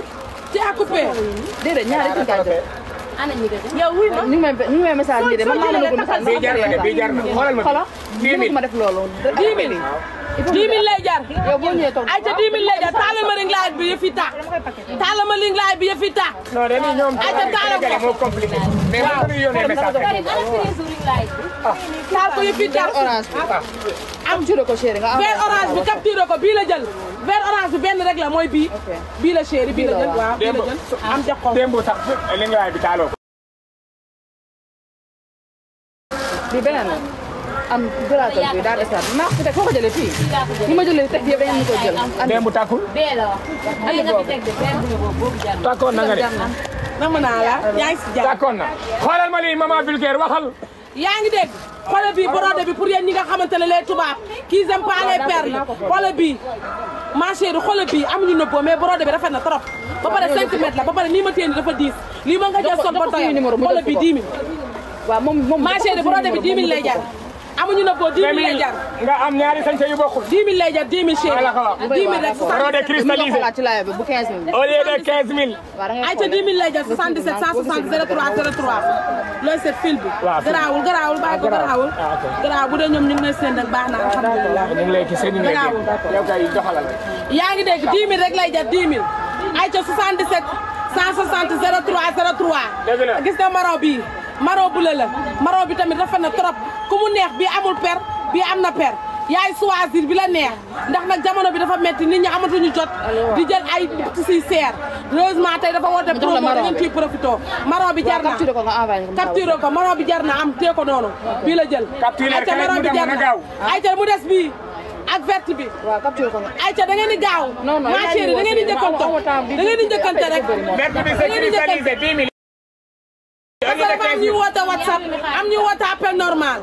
tu as coupé. déedéet ñaari ci gàddu. ana ñi gëj yow wuy ma. ñu ngi may ñu ngi may message nii de man maa la bëgg message. bii jar na de bii jar na xoolal ma. xoolal dix mille ma def loolu. dix mille. dix mille lay jar. yow boo ñëwee toog. ay ca dix mille lay jar taalal ma ring light bi yëf yi tàkk. taalal ma ring light bi yëf yi tàkk. non dañuy ñoom Ay, ca taalal ko. moo compliqué. mais mën nañu yónnee message. taal ko yëf yi tàkk. orange bi. am jure ko chéri nga am. vert orange bi capturé ko bii la jël. vert orange bi benn rek la mooy bii. bii la chéri bii la jël waaw bii la démb jël. am jox ko. démb sax li nga waay bi taaloo ko. bi beneen la. am gëlaatal bi daal di stade maa ko fi teg foo ko jëlee fii. ni ma jëlee teg yëpp da ngeen ñu ko jël. démb tàkkul. bee la wax. ay nga fi teg de benn bu boobu boobu jar na. tàkkoon na nga de. nam naa la yaa ngi si jàmm. tàkkoon na. xoolal ma lii maman Vulgaire waxal. yaa ngi dégg xoolal bii brodé bi pour yéen ñi nga xamante ne les tubaab qui aiment pas les perles xoolal bii ma chérie xoolal bii amuñu nëbboo mais brodé bi rafet na trop ba pare cinq mètres la ba pare nii ma téye nii dafa diis lii ma nga jël son ba doyal xoolal bii dix mille waaw moom moom ma chérie brodé bi dix mille lay jar amuñu nëbboo dix mille lay jar nga am ñaari sañse yu bokkul. dix mille lay jar dix mille chérie Voilà ko wax. dix mille rek Brodé cristallisé. ci live bi bu quinze mille. au lieu de quinze mille. waaw da ngay ay ca dix mille lay jar soixante-dix-sept cent soixante zéro trois zéro trois looy seet fil bi waaw fil. garaawul garaawul bàyyi ko garaawul Ah, ok. garaaw bu dee ñoom ñu ngi lay seen rek baax na alhamdulilah ñu ngi lay gis ñu ngi lay gis. yow kay doxalal. yaa ngi dégg dix mille rek lay jar dix mille ay ca soixante-dix-sept cent soixante zéro trois zéro trois Dëgg la. gis nga maro bii maro bu la la maro bi tamit rafet na trop ku mu neex bii amul per bii am na per yaay choisir bi la neex ndax nag jamono bi dafa metti nit ñi amatuñu jot di jël ay tissu seer heureusement tey dafa woote promo da ngeen ciy profité maro bi jar na capturé ko nga envoyé ko. capturé ko maro bi jar na am tee ko noonu bii la jël Capturé ayca kay maro mu bi dem jar na na gaaw. ayca mu des bii ak verte bi waaw capturé ko nga. ayca da ngeen di gaaw non non ma chérie da ngeen di njëkkante da ngeen di njëkkante rek mètre bi c'est cristallisé dix mille. au lieu de dafa am quinze ñuy mille. woote WhatsApp am ñuy woote appel normal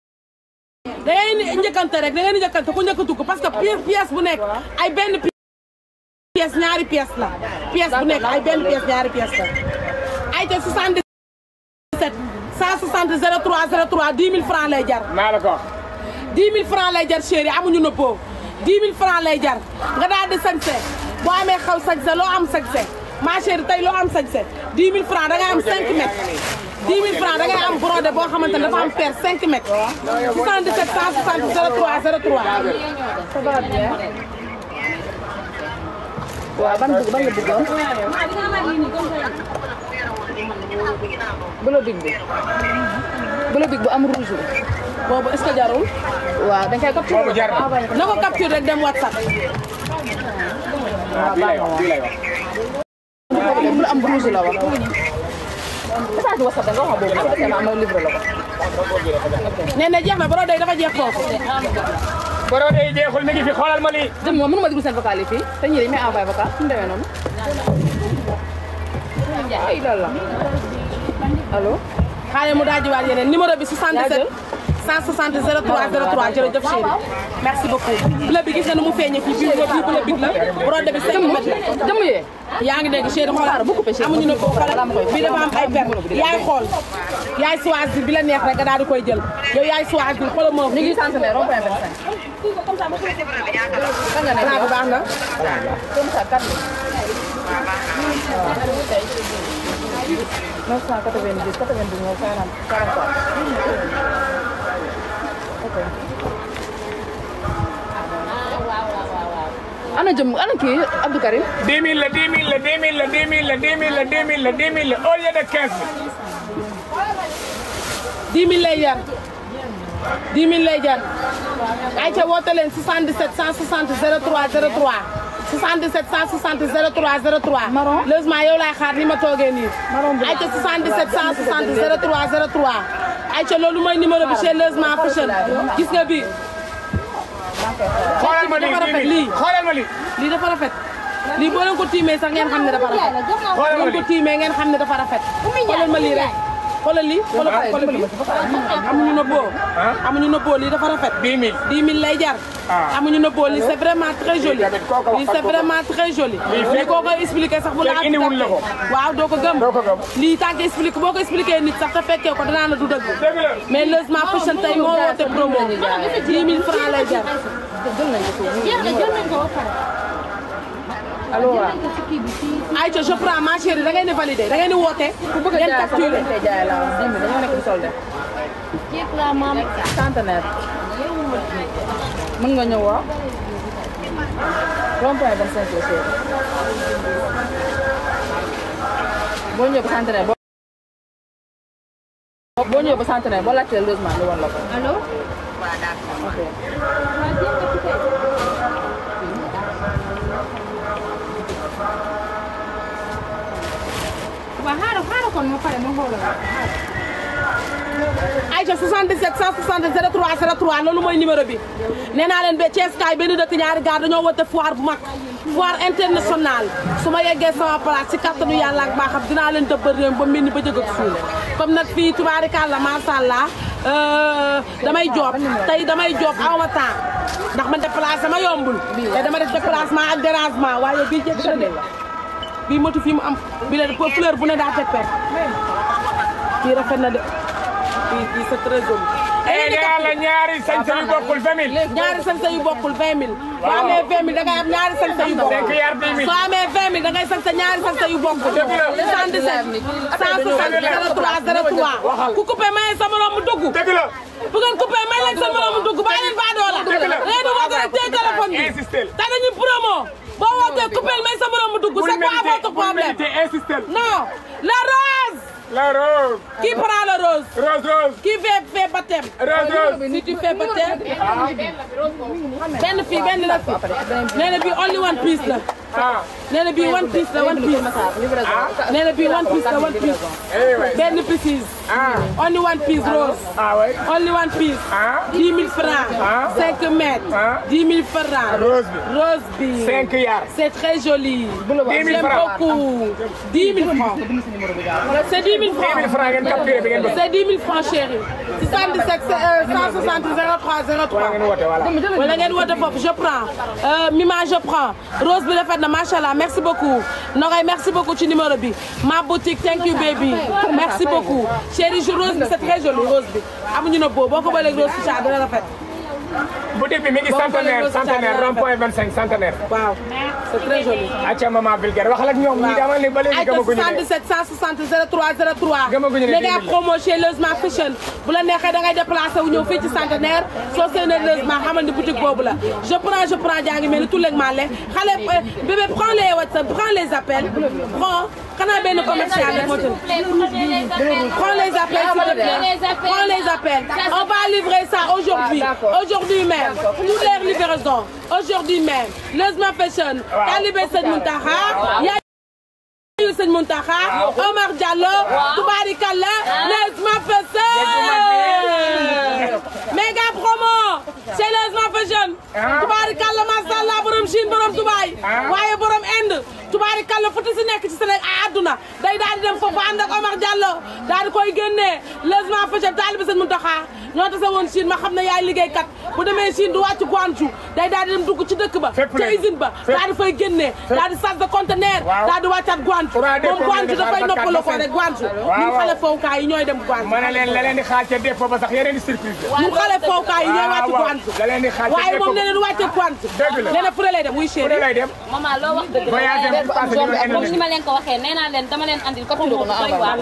da ngeen di njëkkante rek da ngeen di njëkkante ku njëkk a dugg parce que pièce pièce bu nekk ay benn pièce ñaari pièce la pièce bu nekk ay benn pièce ñaari pièce la ay te soixante-dix-sept cent soixante zéro trois zéro trois dix mille francs lay jar maa la ko wax. dix mille francs lay jar chéri amuñu nëbboo dix mille francs lay jar nga daal di sañse boo amee xaw sañse loo am sañse ma chérie tey loo am sañse dix mille francs da ngay am cinq mètres dix mille francs da ngay am brodé boo xamante ne dafa am per cinq mètres soixante-dix-sept cent soixante zéro trois zéro trois ça va bien. waaw ban bëgg ban nga bëggoon. bële big bi. bële big bu am rouge bi. boobu est-ce que jarul waaw dañ koy capturé. boobu jar na. na ko capture rek dem WhatsApp ah bii lay wax bii lay wax. bu am rouge la wax. message WhatsApp da nga wax boobu nag dama am livre la ko. nee na jeex na brodé dafa jeex foofu borom day jeexul mi ngi fi xoolal ma lii. jëm moom mënu ma déglu seen vocal yi fii te ñii dañu may envoyé vocal su mu demee noonu. ay lalla allo. xaaral mu daal di waat yeneen numéro bi soixante-dix-sept cent soixante zéro trois zéro trois jërëjëf chéri merci beaucoup. bleu bi gis nga nu mu feeñee fii bii bii bleu bi la brodé bi cinq mètres la. jëmm yee. yaa ngi dégg chéri xoolal amuñu ne ko xoolal bii dafa am ay per yaay xool yaay choisir bi la neex rek nga daal di koy jël yow yaay choisir xoolal moo ñu ngi centenaire rond point vingt-cinq. kan nga nekk bu baax na. comme ça quatre mille. neuf cent quatre-vingt-dix quatre-vingt-dix-neuf quarante quarante-quatre. ok. ana jëm ana kii Abdou Karim. dix mille la dix mille la dix mille la dix mille la dix mille la dix mille la dix mille la au lieu de quinze mille. dix mille lay jar dix mille lay jar ayca woote leen soixante-dix-sept cent soixante zéro trois zéro trois soixante-dix-sept cent soixante zéro trois zéro trois. Maron logement yow laay xaar ni ma toogee nii. ayca soixante-dix-sept cent soixante zéro trois zéro trois ayca loolu mooy numéro bi chez Logement Fashion gis nga bi. xoolal ma lii dafa rafet lii xoolal ma lii. lii dafa rafet lii boo leen ko tiimee sax ngeen xam ne dafa rafet. xoolal ma boo leen ko tiimee ngeen xam ne dafa rafet. xoolal ma lii rek xoolal lii xoolal xoolal lii amuñu nëbboo. amuñu nëbboo lii dafa rafet. dix mille dix mille lay jar. amuñu nëbboo lii c'est vraiment très joli. lii c'est vraiment très joli. lii koo koy expliqué sax bu la indiwul la ko. waaw doo ko gëm. doo ko gëm lii tànk expliqué boo ko expliqué nit sax te fekkee ko danaa la du dëgg. dëgg la mais Logement Fashion tey moo woote promo dix mille francs lay jar. allo waaw. ayca je prends ma chérie da ngay ne validé da ngay ne woote. ku bëgg a jaay sax dañu koy jaay la wax dix mille dañoo nekk di solde. centenaire. mën nga ñëw waaw. rond point vingt-cinq la chérie. boo ñëwee ba centenaire boo. boo ñëwee ba centenaire boo laajtee logement ñu wan la ko. allo. ok. waaw xaaral xaaral kon ma pare ma xoolal. ayca soixante-dix-sept cent soixante zéro trois zéro trois loolu mooy numéro bi nee naa leen ba Thiès kaay benn dëkk ñaari gaar dañoo woote foire bu mag foire internationale su ma yeggee sama place ci kattanu yàlla ak baaxam dinaa leen dëbbal réew ba mel ni ba jëg ak suul comme nag fii tubaarikàlla macha allah damay joob tey damay joob aw ma temps ndax man déplacé ma yombul te dama def déplacement ak dérangement waaye bii jëg na de bii motu fii mu am bi la fleur bu ne daa teg per kii rafet na de kii kii c'est très joli. nee naa la ñaari sañse yu bokkul vingt mille. ñaari sañse yu bokkul vingt mille. soo amee vingt mille da ngay am ñaari sañse yu bokkul. cinq yar dix mille. soo amee vingt mille da ngay sañse ñaari sañse yu bokkul. soixante-dix-sept cent soixante zéro trois zéro trois. ku coupé may sa morom mu dugg. dëgg la. bu ngeen coupé may leen sa morom mu dugg bàyyi leen baadoo la. dëgg la léegi woote rek tey téléphone bi. insistel. te dañuy promo. boo wootee coupé may sa morom mu dugg. c'est quoi votre problème. insistel. non la rose. la rose. Qui prend la rose? Rose, rose. Qui fait, fait baptême? Rose, rose. Si tu fais baptême. benn fii benn la fi. nee na bii only one piece la. ah. nee na bii one piece la one piece. nee na bii one piece la one piece. benn pieces. ah. only one piece rose. ah oui. only one piece. ah. dix mille francs. ah. cinq mètres. ah. dix mille francs. rose bi. rose bi. cinq yar. c'est très joli. dix mille j'aime francs. beaucoup. dix mille francs. c'est dix mille francs. dix mille francs ngeen capturé bi ngeen bëgg. c'est dix mille francs chérie. soixante-dix-sept cent soixante zéro trois zéro trois. wala ngeen woote foofu je prends. Mima je prends. Rose bi rafet na machallah merci beaucoup. Noray merci beaucoup ci numéro bi. Ma boutique thank you baby. merci beaucoup. chérie je rose bi c'est très joli rose bi. amuñu na boo boo ko booleeg rose ci dina rafet. boutique bi mi ngi centenaire centenaire rond point vingt-cinq centenaire. waaw c'est très joli. acca maman vulgaire waxal ak ñoom ñi dama ne ba léegi gëmaguñu ne. soixante-dix-sept cent soixante zéro trois zéro trois. gëmaguñu ne léegi promo chez Logement Fashion bu la neexee da ngay déplacé wu ñëw fii ci centenaire soo seenee Logement xamal ni boutique boobu la. je prends je prends jaa ngi mel ni tout le monde xale bébé prends les WhatsApp prends les appels prends xanaa benn commercial rek moo tënk. prends les appels s'il te plaît. prends les appels. on va livrer ça aujourd'hui aujourd'hui même. toutes les livraisons aujourd'hui même. Logement Fashion. Talibé Sëñ Muntaxa. Yaayu Sëñ Muntaxa. Omar Diallo. Tubaarikalla. Logement Fashion. méga promo. c'est Logement Fashion. tubaarikàlla macha allah borom Chine borom Dubaay waaye borom Inde tubaarikàlla fu si nekk ci Sénégal àdduna day daal di dem foofu ànd ak Omar Diallo daal di koy génnee logement fashion taalibe Sëñ Muntaxa ñoo tase woon Chine ma xam ne yaay liggéeykat bu demee Chine du wàcc Guangzhou day daal di dem dugg ci dëkk ba ca usine ba daal di fay génnee daal di charge de conteneur daal di wàccaat Guangzhou moom Guangzhou dafay noppaloo ko rek Guangzhou ñun xale fowukaay yi ñooy dem Guangzhou ma ne leen la leen di xaar ca dépôt ba sax yeneen di surprise ñun xale fowukaay yi ñooy wàcc Guangzhou la leen di xaar waaye moom nee na du wàcce Guangzhou nee na fu lay dem muy chéri lay dem maman loo wax dëgg comme ni ma leen ko waxee nee naa leen dama leen andil ko doy waar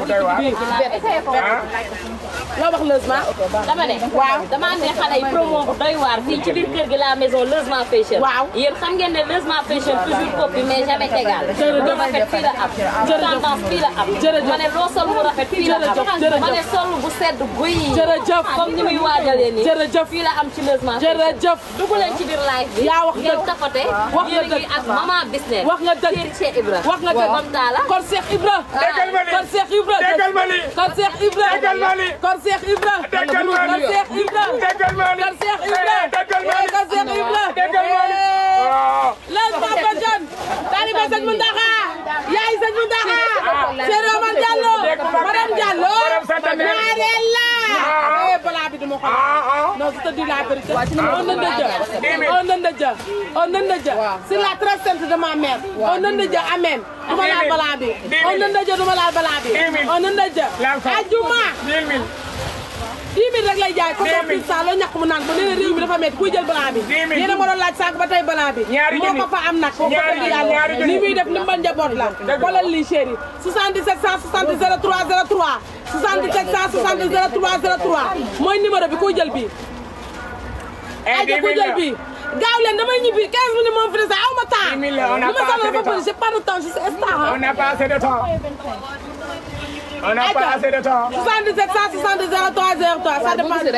loo wax logement dama ne waaw dama ne xale yi promo bu doy waar fii ci biir kër gi la maison logement fashion waaw yéen xam ngeen ne logement fashion toujours copie mais jamais égal lu rafet fii la am tendance fii la am ma ne loo sol mu rafet fii la am ma ne sol bu sedd guy jërëjëf comme ni muy waajalee nii jërëjëf fii la am ci logement jërëjëf dugg leen ci biir live bi yaa wax ngeen tapote wax nga dëgg ak maman business wax nga dëgg Cheikh Ibra wax nga dëgg comme Talla kon Cheikh Ibra déggal ma li kon Cheikh Ibra déggal ma li kon Cheikh Ibra déggal ma li kon Cheikh Ibra déggal ma li kon Cheikh Ibra déggal ma li kon Cheikh Ibra déggal ma li kon Cheikh Ibra déggal ma li logement fashion taalibe Sëñ Muntaxa yaay Sëñ Muntaxa Cheikh Omar Diallo madame Diallo ñaareel la eh balaa bi duma ko non je te dis la vérité on ne ndëjë on ne ndëjë on ne ndëjë c'est la très sainte de ma mère on ne ndëjë amen duma laal balaa bi on ne ndëjë duma laal balaa bi on ne ndëjë ajuma dix mille rek lay jaay ko so pil sa loo ñàkk mu naan ko nee na réew mi dafa metti kuy jël balaa bi yéen a ma doon laaj sànq ba tey balaa bi moo ko fa am nag ko dëgg yàlla li muy def ndimbal njaboot la xoolal lii chéri soixante-dix-sept cent soixante zéro trois zéro trois soixante-dix-sept cent soixante zéro trois zéro trois mooy numéro bi kuy jël bi aja kuy jël bi gaaw leen damay ñibbi quinze minutes moom fi de sa aw ma temps li ma soxla dafa bëri j'ai pas de temps je suis star on n'a pas assez de temps on n'a pas assez de temps soixante-dix-sept cent soixante zéro trois zéro trois ça dépend de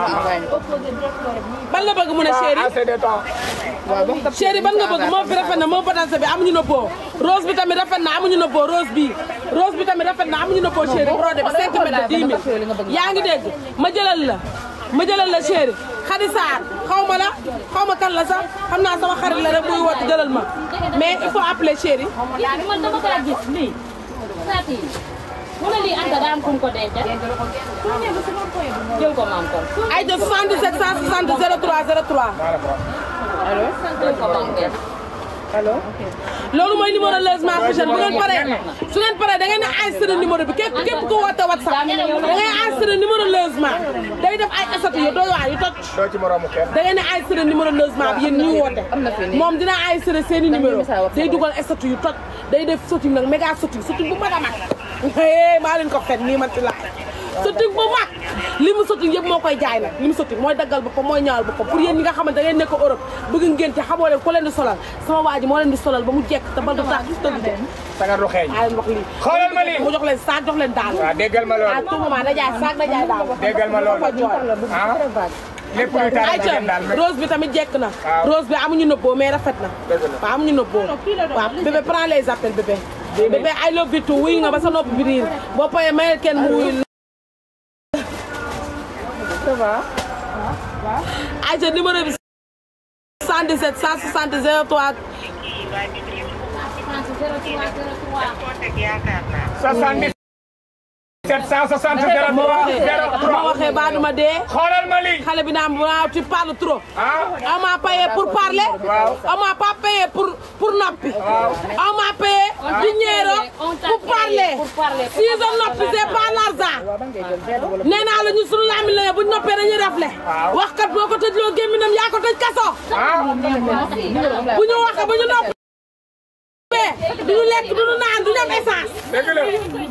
ban la bëgg mu ne chéri assez de temps chéri ban nga bëgg moom fi rafet na moom potentiel bi amuñu nëbboo rose bi tamit rafet na amuñu nëbboo rose bi rose bi tamit rafet na amuñu nëbboo chéri brodé bi cinq mètres dix mille yaa ngi dégg ma jëlal la ma jëlal la chéri Khady Sarr xaw ma la xaw ma kan la sax xam naa sama xarit la rek buy woote jëlal ma mais il faut appeler chéri man dama ko gis lii saati mu ne lii Anta daa am ku mu ko denc jël ko maam kon ay de soixante-dix-sept cent soixante zéro trois zéro trois allo jël ko maam kenn allo loolu mooy numéro logement fashion bu ngeen paree su ngeen paree da ngeen di enregistré numéro bi képp képp ko woote WhatsApp da ngay enregistré numéro logement day def ay statut yu doy waar yu toj doo ci moromu kenn da ngeen di enregistré numéro logement bi yéen ñuy woote moom dina enregistré seeni numéro day dugal statut yu toj day def statut nag méga statut statut bu mag a mag maa leen ko fen nii man ci laaj statut bu mag li mu statut yëpp moo koy jaay nag li mu statut mooy daggal boppam mooy ñaawal boppam pour yéen ñi nga xamante da ngeen nekk Europe bëgg ngeen te xamoo leen ko leen di solal sama waa ji moo leen di solal ba mu jekk te ba du tax tëdd de sagar du xeeñ maa leen wax lii xoolal ma lii mu jox leen saak jox leen daal waaw déggal ma loolu à tout moment da jaay saak da jaay daal déggal ma loolu ah lépp luy taal ayca rose bi tamit jekk na rose bi amuñu nëbboo mais rafet na waaw amuñu nëbboo waaw bébé prends les appels bébé bébé I love you too wuyu nga ba sa nopp bi riir boo payee mayel kenn mu wuyu ça va ayca numéro bi soixante-dix-sept cent soixante zéro trois sept cent soixante zéro trois zéro trois ma waxee ba duma dee xoolal ma lii xale bi naan waaw tu parles trop ah on m'a payé pour parler on m'a pas payé pour pour noppi on m'a payé dinheiro pour parler si je noppi c'est pas l'argent nee naa la ñu sunu laami la bu ñu noppee dañuy rafle waxkat boo ko tëjloo gémminam yaa ko tëj kaso bu ñu waxee bu ñu noppee duñu lekk duñu naan duñu am essence dëgg la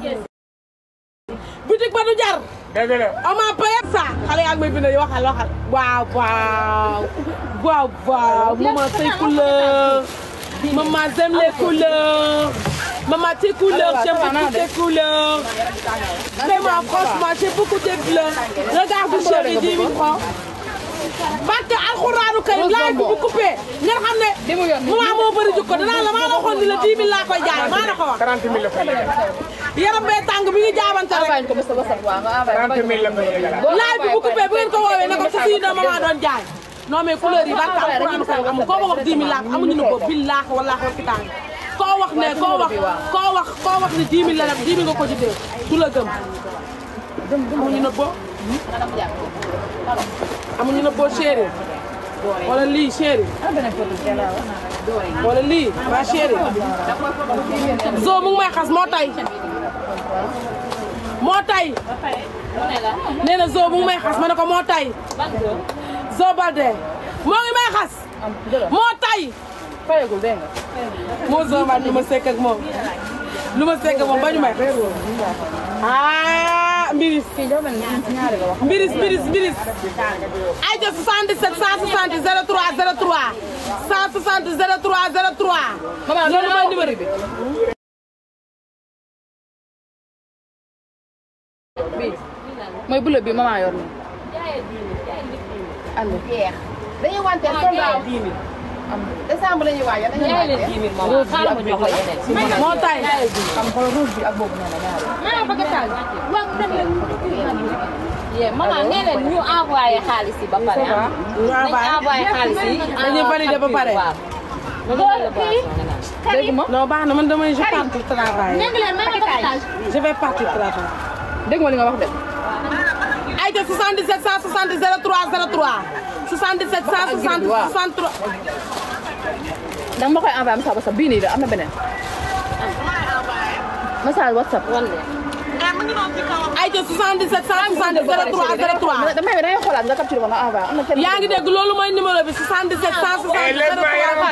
bitik ba du jar dëgg la on m'a payé ça xale yaa ngi may bind waxal waxal waaw waaw waaw waaw maman say couleurs maman j'aime les couleurs maman tes couleurs j'aime beaucoup tes couleurs vraiment franchement j'ai beaucoup de bleu regarde chérie dix mille francs parce que alxuraanu karim laay bi bu coupé ngeen xam ne maman moo bëri jukko danaa la maa la waxoon ni la dix mille laa koy jaay maa la ko wax trente mille la koy yaram bee tàng mi ngi jaabante rek trente mille la koy laay bi bu coupé bu ngeen ko woowee ne ko su siy na maman doon jaay non mais couleur yi barka alxuraan karim amul koo wax dix mille laa amuñu ne ko billaahi wallaahi wa kitaab koo wax ne koo wax koo wax koo wax ne dix mille la nag dix mille nga ko jëndee du la gëm amuñu ne bo amuñu ne bo chéri wala lii chéri wala lii waa chéri zo mu ngi may xas moo tay moo tay nee na zo mu ngi may xas ma ne ko moo tay zo balde moo ngi may xas moo tay fayagul dégg nga. moo zo man lu ma sekk ak moom lu ma sekk ak moom ba ñu may ah mbiris mbiris mbiris mbiris ay ja soixante-dix-sept cent soixante zéro trois zéro trois cent soixante zéro trois zéro trois loolu mooy numéro bi bi mooy bula bi maman yor nii. ànd jeex dañuy wante soldat am décembre la ñuy waajal dañuy waajal rose bi ak boobu moo tay am xool rose bi ak boobu noonu ñaari maa bëgg a taal wax dem leen yee maman nee leen ñu envoyé xaalis yi ba pare ah ñu envoyé xaalis yi dañuy valider ba pare dégg ma non baax na man damay je pars pour travail je vais partir travail dégg ma li nga wax de ay ja soixante-dix-sept cent soixante zéro trois zéro trois soixante-dix-sept cent soixante soixante-trois danga ma koy envoyé message WhatsApp bii nii de am na beneen message WhatsApp ay ja soixante-dix-sept cent soixante zéro trois zéro trois damay da ngay xoolaat nga capturé ko nga envoyé am na kenn yaa ngi dégg loolu mooy numéro bi soixante-dix-sept cent soixante zéro trois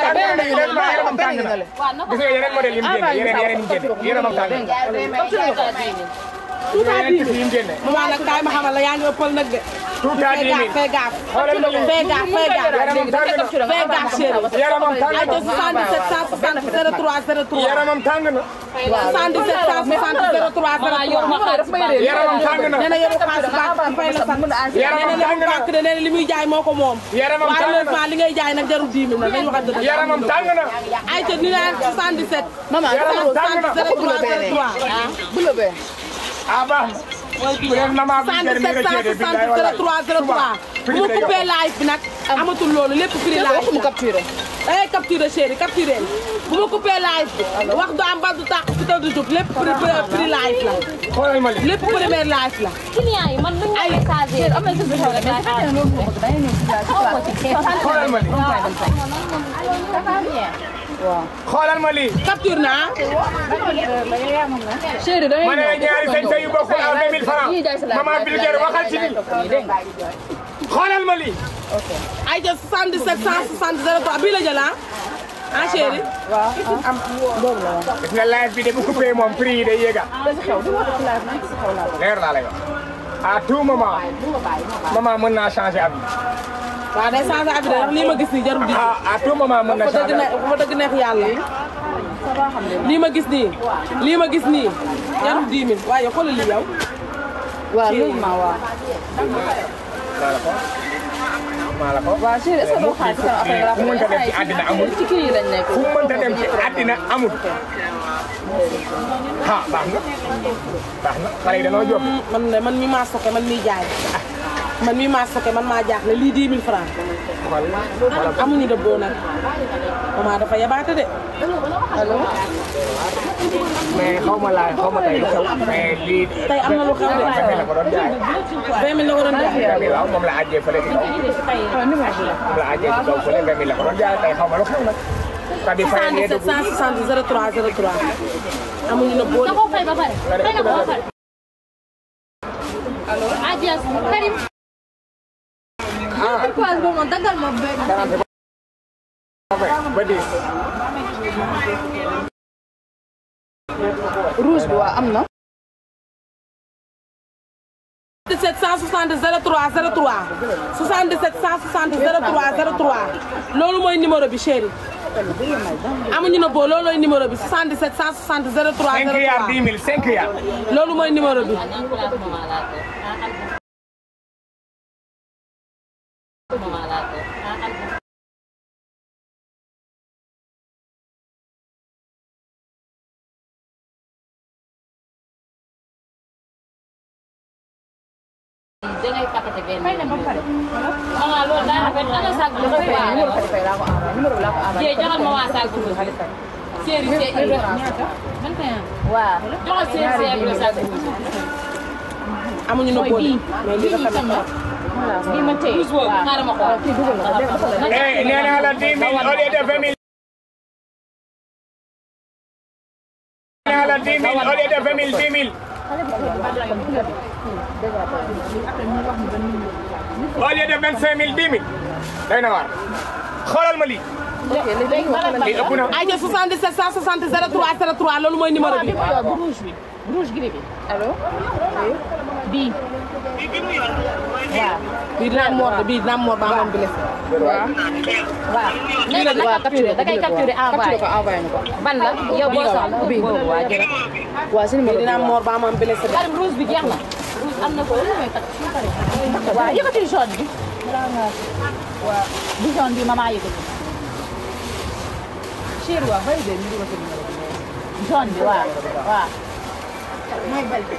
gis nga yeneen modèle yi mu génne yeneen yeneen yi mu génne yeneen am tàng tout à yeneen yi mu génne maman nag kaay ma xamal la yaa ngi ëppal nag de tout à dix mille fais gaffe fais gaffe fais gaffe fais gaffe chérie yaramam tàng ay ja soixante-dix-sept cent soixante zéro trois zéro trois yaramam tàng na soixante-dix-sept cent soixante zéro trois zéro trois yaramam tàng na nee na yoru xaalis baax fay la sax yaramam nee na tàng yoru na bàkk de nee na li muy jaay moo ko moom yaramam waaye tàng na heureusement li ngay jaay nag jarul dix mille nag dañu wax dëgg yaramam tàng na ay ca ni naan soixante-dix-sept maman yaramam tàng na zéro trois zéro trois bula bee ah baax na soixante-dix-sept cent soixante zéro trois zéro trois bu ma coupé live bi nag amatul loolu lépp prix live waxuma capturé ay capturé chéri capturé bu ma coupé live bi wax du am ba du tàq fi ta du jóg lépp prix live la xoolal ma lii lépp première live la client yi man lu ñu message am na gis nga mais su fekkee loolu moo bëgg dañuy ñëw xoolal ma lii waaw xoolal ma lii capture naa chéri da ma ne la ñaari sañ-sañ yu bokkul à vingt mille francs maman Bulguère waxal ci nii xoolal ma lii ay ca soixante-dix-sept cent soixante zéro trois bii la jël ah ah chéri waaw am boobu la woon gis nga live bi de bu coupé moom prix yi day yéega si xew di woote ci live nag si xew laa leer laa lay wax à tout moment maman mën naa changer abi waaw day changé abi de ndax lii ma gis nii jarul di ah à tout moment mën na fa dëgg changer ne fa dëgg neex yàlla lii ma gis nii lii ma gis nii jarul dix mille waaye xoolal lii yow waaw logement waaw maa la ko maa la ko waaw chéri est-ce que doo xaar ci kanam après nga fu mu mënta dem ci àddina amul ci kii yi lañ nekk fu mu mënta dem ci àddina amul ah baax na baax na xale yi dañoo jóg man de man mi maa soke man miy jaay man mi maa soke man maa jaaxle lii dix mille francs amuñu de boo nag maman dafa yabaate de allo mais xaw ma laay xaw ma tey lu xew mais lii tey am na lu xew de vingt mille la ko doon jaay vingt mille la waroon jaay vingt mille waaw moom la àjjee fële ci kaw moom la àjjee ci kaw fële vingt mille la ko doon jaay tey xaw ma lu xew nag c'est-à-dire fayal yee soixante-dix-sept cent soixante zéro trois zéro trois amuñu na boo da ko fay ba pare fay na ko ba pare allo Adias Karim ah pourquoi boobu noonu dagal ma ba dix rouge bi waa am na soixante-dix-sept cent soixante zéro trois zéro trois soixante-dix-sept cent soixante zéro trois zéro trois loolu mooy numéro bi chéri amuñu na boo loolu mooy numéro bi soixante-dix-sept cent soixante zéro trois zéro cinq trois yard dix mille cinq yard loolu mooy numéro bi dangay ngay paqueté benn. maman loolu daa rafet ana sac bu rafet waaw. numéro Khady Faye laa ko envoyé numéro bi laa ko envoyé. Dieng joxal ma waa sac bu rafet. séeri séeri waaw. joxal séeri séeri bu sac bu rafet. amuñu na boole mais lii dafa nekk. bii ma téye waaw xaaral ma xool. eh nee naa la dix mille au lieu de vingt mille. nee naa la dix mille au lieu de vingt mille dix mille. au lieu de vingt cinq mille dix mille. day na waar xoolal ma lii. lii ëpp na. ayca soixante-dix-sept cent soixante zéro trois zéro trois loolu mooy numéro bi. bu rouge bi rouge gris bi allo. bii. waaw. bii dina am mort bii dina am mort ba amoon blessé. waaw. waaw. nee na nag capturé da ngay capturé envoyé ko envoyé na ko. ban la yow boo soxla bii boobu waa jërëjëf. waaw si numéro bii dina am mort ba amoon blessé. xarim rouge bi jeex na. rouge am na ko lu may takk suñu pare. waaw yëkkati jaune bi. waaw bu jaune bi maman yëkkati. chéri waaw bay de ñu dugal ko numéro bi. jaune bi waaw waaw. mooy bal bi.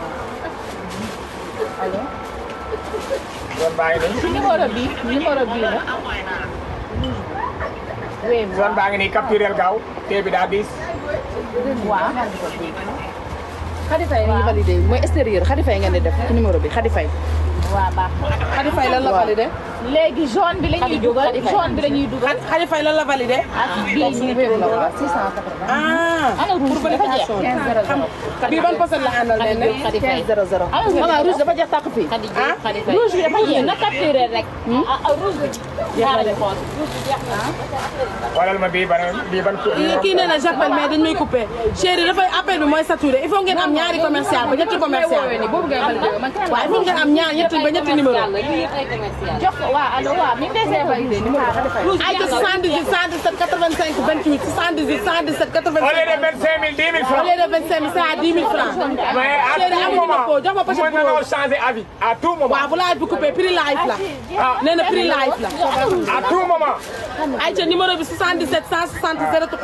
allo. zone baa ngi nii. numéro bi numéro bi la. oui zone baa ngi nii capturel gaaw tee bi daa diis. waaw. Khady Faye la ñuy validé mooy extérieur Khady Faye ngeen di def ci numéro bi Khady Faye. waaw baax na. Khady Faye lan la validé. léegi jaune bi la ñuy dugal jaune bi la ñuy dugal. Khady Faye lan la validé. ak bii ñu ngi six cent quatre-vingts. ah. ana rouge dafa jeex. quinze zéro zéro. bii ban pochette la àndal leen ne. quinze zéro zéro. maman rouge dafa jeex tàkk fii. ah rouge bi dafa jeex na capturé rek. ah rouge bi. xaaral ñu xool rouge bi jeex na. xoolal ma bii ban bii ban. kii kii nee na j'appelle mais dañ may coupé. chéri dafay appel bi mooy saturé il faut ngeen am ñaari commercial ba ñetti commercial. boobu ngay validé man kan waaw il faut ngeen am ñaar ñetti ba ñetti numéro. jox ko waaw allo waaw mi ngi koy validé numéro rouge ay ca soixante-dix-huit cent dix-sept quatre-vingt-cinq vingt-huit soixante-dix-huit cent dix-sept au lieu quatre-vingt-cinq. de vingt cinq mille dix mille au francs. lieu de vingt-cinq mille c'est à dix mille francs. mais à chéri tout amuñu moment na ko jox ma pochette mën bu nañoo changer avis à tout moment. waaw bu laaj bi coupé prix live la. ah nee na prix live la. à tout moment. ay ca numéro bi soixante-dix-sept cent soixante zéro trois.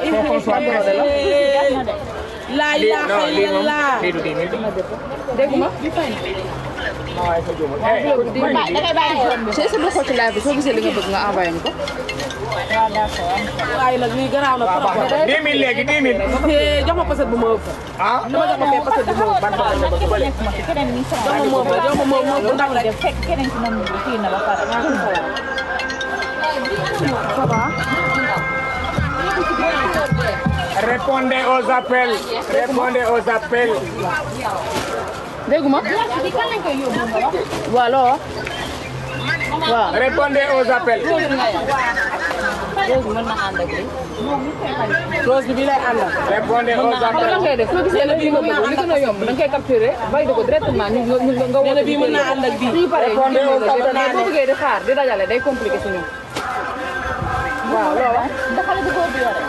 la lii ilaha non lii moom illallah. lii du dix mille. dégguma. waaye sa juumul. eh da ngay bàyyi jaune bi. c'est lu xool ci live bi soo gisee li nga bëgg nga envoyé ñu ko. waaw d'accord. waaye nag lii garaaw na waaw trop. baax na dix mille léegi dix mille. Eh, jox ma pochette bu ma ëpp. ah. dama jox ma fee pochette bu ma ëpp. ban pochette nga bëgg bële. keneen mi jox ma moom jox ma moom moom bu ndaw rek. fekk keneen ci moom kii na ba pare. Répondez aux appels. Répondez aux appels. dégguma. waaw loo wax. waaw. Répondez aux appels. Rose mën na ànd ak lii. Rose bi bii lay àndal. Répondez aux xam nga appels. lan ngay def soo gisee li nga bëgg li gën a yomb da nga koy capturé validé ko directement ñu nga nga nga woote bii mën naa ànd ak bii. suñu paree ñu Répondez aux appels. mais boo bëggee di xaar di dajale day compliqué suñu. waaw loo wax. dafa la góor bi yore.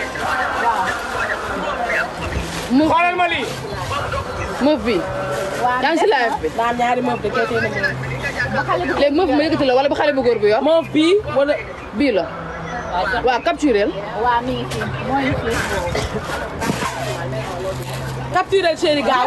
xoolal ma lii. meuf bi. yaa ngi si live bi. daa am ñaari meuf de kee tee na léegi meuf bi ma yëkkati la wala bu xale bu góor bi yor. meuf bii wala. bii la. waaw capturé. waa mi ngi fi moo ngi fi. capturé chéri gaaw.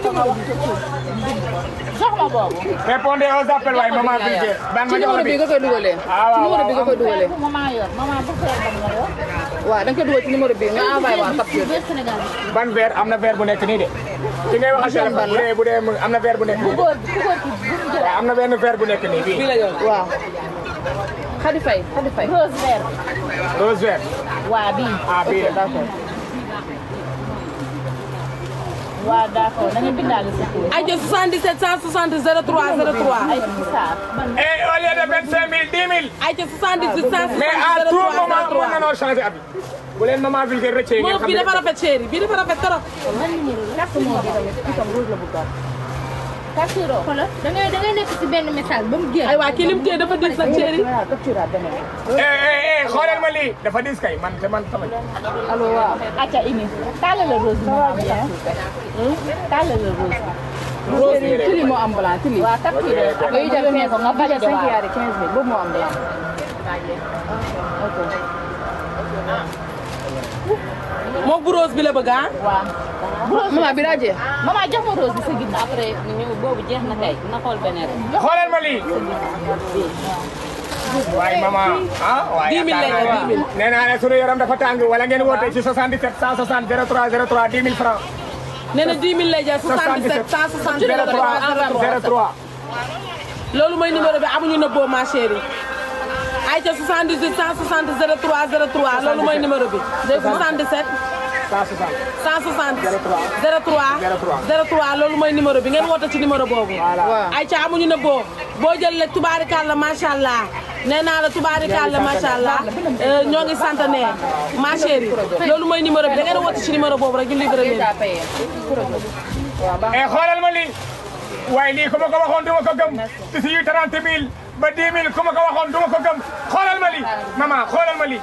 jox ma boobu. Répondez aux appels waaye maman Vulgaire. ban ma ci jox numéro la bi bi. nga koy dugalee. Ah, waaw, ci numéro bi nga koy dugalee. maman yor maman bu feer ba nga yor. waaw da nga koy dugal ci numéro bi nga envoyé waa capture. Sénégal ban verre am na verre bu nekk nii de. ki ngay wax ak téléphone bu dee bu dee mu- am na verre bu nekk nii de. góor bi góor bi bu mu jël. waaw am na benn verre bu nekk nii bii bii. la yor. waaw. Khady Faye Khady Faye. rose vert. rose verre. waa bii. ah bii la. d'accord. waa d'accord da nga bindaale sa tur. ay ca soixante-dix-sept cent soixante zéro trois zéro trois. ay Sarr. et au lieu de vingt cinq mille dix mille. ay ca soixante-dix-huit cent mais soixante à zéro tout trois moment zéro mën trois. nañoo changer abi. bu leen maman Vulgaire rëccee ngeen meuf xam bii dafa ne. rafet chéri bii dafa rafet trop. carte moo bi tamit itam rouge la bu gaaw. Capture xoolal da ngay da ngay nekk ci benn message ba mu génn. ay waa kii lim tee dafa diis nag chéri. waaw capture beneen. eh eh eh xoolal ma lii dafa dis kay man te man sama. allo waaw. acca ini tàllal la rose bi moo am blanc. tàllal la rose bi. rose bi tili moo am blanc tili. waa capture nga yi jël ko nga validé cinq waaw. yaari quinze mille boobu moo am blanc. ok. moom bu rose bi la bëgg ah. waaw. maman bi daa jeex. maman jox ma rose bi sa ginnaaw après ñu boobu jeex na kay na xool beneen. xoolal ma lii waaye maman ah waaye dix mille lay dix mille nee naa ne sunu yaram dafa tàng wala ngeen woote ci soixante-dix-sept cent soixante zéro trois zéro trois dix mille francs nee na dix mille lay jar soixante-dix-sept cent soixante zéro trois zéro trois loolu mooy numéro bi amuñu nëbboo ma chérie ay ca soixante-dix-huit cent soixante zéro trois zéro trois loolu mooy numéro bi soixante-dix-sept cent soixante zéro trois zéro trois loolu mooy numéro bi ngeen woote ci numéro boobu ay ca amuñu nëbboo boo jël le tubaarikàlla macha allah nee naa la tubaarikàlla macha allah ñoo ngi centenaire ma chérie loolu mooy numéro bi da ngeen woote ci numéro boobu rek ñu livré leen e xoolal ma lii waaye lii ku ma ko waxoon duma ko gëm ci yu trente mille ba dix mille ku ma ko waxoon duma ko gëm xoolal ma lii maman xoolal ma lii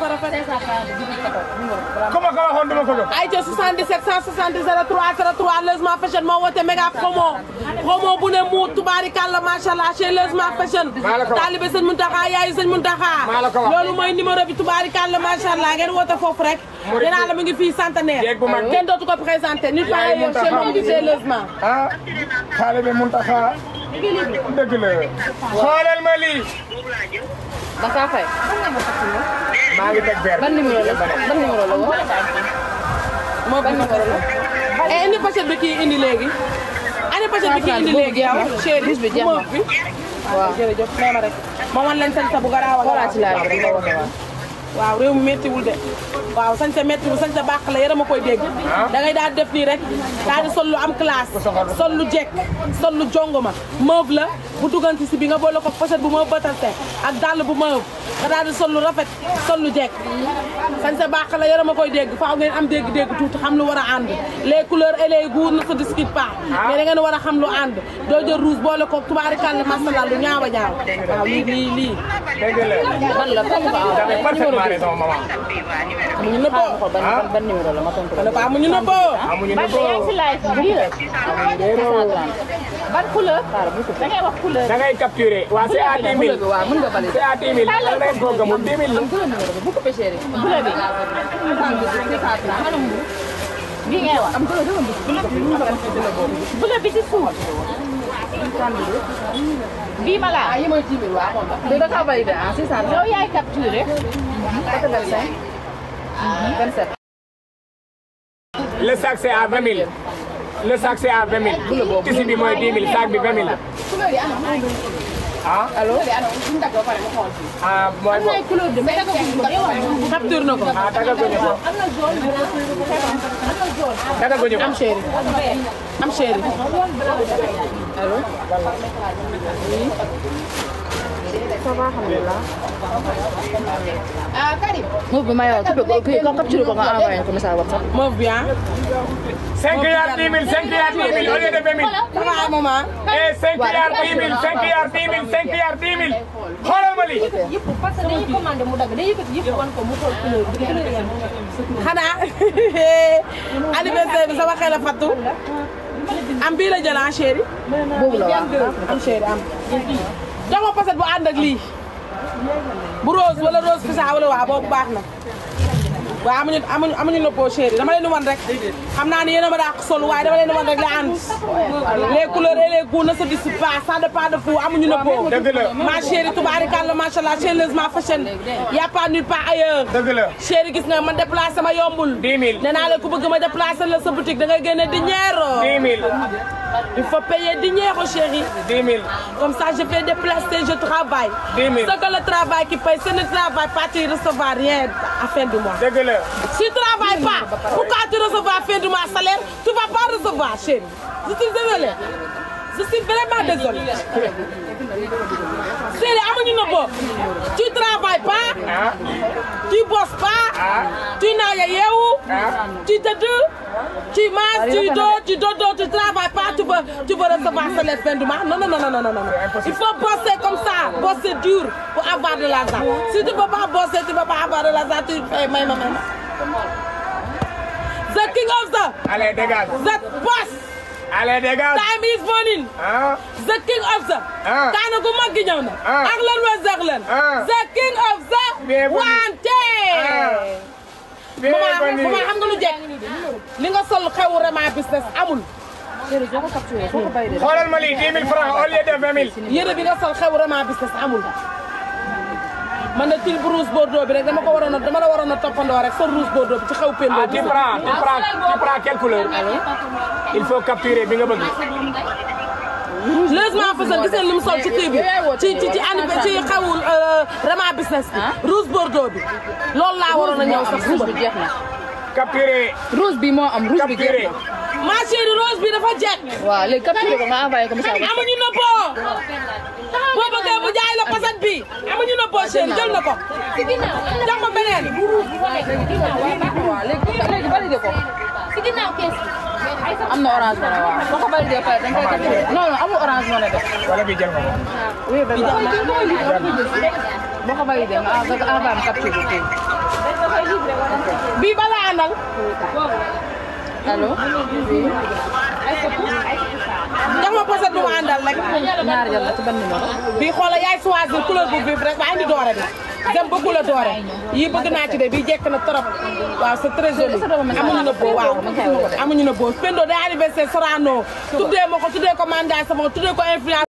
ku ma ko waxoon duma ko gëm ay ca soixante-dix-sept cent soixante zéro trois zéro trois Leuzema Fashion moo woote méga promo promo bu ne mu tubaarikàlla macha allah chez Leuzema Fashion taalibe sëñ Muntaxa yaayu sëñ Muntaxa loolu mooy numéro bi tubaarikàlla macha allah ngeen woote foofu rek dinaa la mu ngi fii centenaire kenn dootu ko présenté nit pa yow chez moom di chez Leuzema ah taalibe Muntaxa dëgg la xoolal ma lii da kaa fay maa ngi teg verre ban numéro la ban numéro la woon moo ban numéro la e indi pochette bi kii indi léegi indi pochette bi kii indi léegi yow chérie bi jeex na waaw jërëjëf nee ma rek ma wan leen seen sa bu garaaw a xoolaa ci laaj rek nga wax waaw réew mi méttiwul de waaw sañ sa méttiwul sañ sa bàq la yaram a koy dégg da ngay daal def nii rek daal di sol lu am classe sol lu jekk sol lu jongoma mauve la bu duganti si bi nga boole ko pochette bu mauve batante ak dàll bu mauve nga daal di sol lu rafet sol lu jekk sañ sa bàq la yaram a koy dégg faaw ngeen am dégg-dégg tuuti xam lu war a ànd les couleurs et les goûts ne se discutent pas mais da ngeen war a xam lu ànd doo jël rouge boole ko tubaarikàlla masala lu ñaaw a ñaaw waaw lii lii lii dëgg la ban la ban ko parfaitement raison maman amuñu nëbboo ban ban numéro la ma tontu la ko amuñu nëbboo amuñu nëbboo ban couleur da ngay wax couleur da ngay capturer waa c'est à dix mille waaw mën nga bale c'est à dix mille da ngay programme dix mille la bu ko pêché couleur bi bi ngay wax am couleur dama couleur bi ci suuf bii ma la yi mooy dix mille waaw da ka validé ah six cent yow yaay capturé quatre-vingt-cinq vingt-sept le sac c'est à vingt mille le sac c'est à vingt mille tissu bi mooy dix mille sac bi vingt mille ah allo ah mooy bo capture na ko ah daga goñu ko daga goñu ko am chéri am chéri allo ça va alhamdulillah ah Karim move bi ma yow tu peux ko capture ko nga envoyé ko message WhatsApp mauve bien cinq yards dix mille cinq yards dix mille au lieu de vingt mille ça va maman et cinq yards dix mille cinq yards dix mille cinq yards dix mille xoolal ma lii yëpp parce que dañuy commandé mu dagg day yëkkati yëpp wan ko mu xool couleur bi xanaa anniversaire bi sama xel a fattu am bii la jël en chéri boobu la waaw am chéri am jox ma pochette bu ànd ak lii bu rose wala rose fisa wala waa boobu baax na waaw amuñu amuñu amuñu nëbboo chéri dama leen di wan rek xam naa ne yéen a ma daa sol waaye dama leen di wan rek la ànd les couleurs et les goûts ne se disputent pas ça dépend de vous amuñu nëbboo dëgg la ma chérie tubaarikàlla macha allah chez Leuzema Fashion y a pas nulle part ailleurs dëgg la chérie gis nga man déplacé ma yombul dix mille nee naa la ku bëgg ma déplacé la sa boutique da ngay génne dinheiro dix mille il faut payer dinheiro chérie dix mille comme ça je fais déplacer je travaille dix mille c'est que le travail qui paye ce ne travaille pas tu recevras rien à fin du mois dëgg la si tu ne travailles pas pourquoi tu recevras à fin du mois salaire tu vas pas recevoir chérie je suis désolée je suis vraiment désolée chérie amuñu nëbboo tu travailles pas ah tu bosses pas ah tu n'as yeewu ah tu tëdd tu manges tu dors tu dodo tu travailles pas tu veux tu veux recevoir salaire fin du mois non non non non non non il faut bosser comme ça bosser dur pour avoir de l'argent si tu peux pas bosser tu peux pas avoir de l'argent tu fais may ma may ma the king of the allez dégage the boss allez dégage time is morning ah the king of the ah kaana gu mag gi ñëw na ah ak lan wa zax lan ah the king of the Bienvenue. wante ah maman maman xam nga lu jekk li nga sol xewu vraiment business amul xoolal ma lii dix mille francs au lieu de vingt mille. yére bi nga sol xew Rama business amul. man de til bu rouge bordeaux bi rek dama ko waroon a dama la waroon a toppandoo rek sol rouge bordeaux bi ci xew Pendo. ah tu prends tu prends tu prends quelle couleur. il faut capturer bi nga bëgg. Leuzement Fashion gis ngeen li mu sol ci kii bi ci ci ci année ci xewul Rama business bi. rouge bordeaux bi. loolu laa waroon a ñëw sax suba. capturer. rouge bi moo am rouge bi jeex na. ma chérie rose bi dafa jekk. waaw léegi capturé ko nga envoyé ko message. amuñu nëbboo. boo bëggee mu jaay la poset bi amuñu nëbboo chérie jël na ko. jox ko beneen. waaw léegi léegi validé ko. si ginnaaw kees am na orange money waaw boo ko validé pare da nga koy capturé. non non amul orange money de. wala bi jël ko. oui ba boo ko validé nga envoyé ma capturé ko kii. bii ba la àndal. allo. jox ma poset bu ma àndal rek. ñaar yàlla ci ban numéro. bii xoolal yaay choisir couleur bu vif rek ba indi doore bi. dem bëggu la doore yii bëgg naa ci de bii jekk na trop. waaw c'est très joli amuñu na boo waaw amuñu na boo Pendo day anniversaire Sorano tuddee ma ko tuddee ko mandat sama tuddee ko influence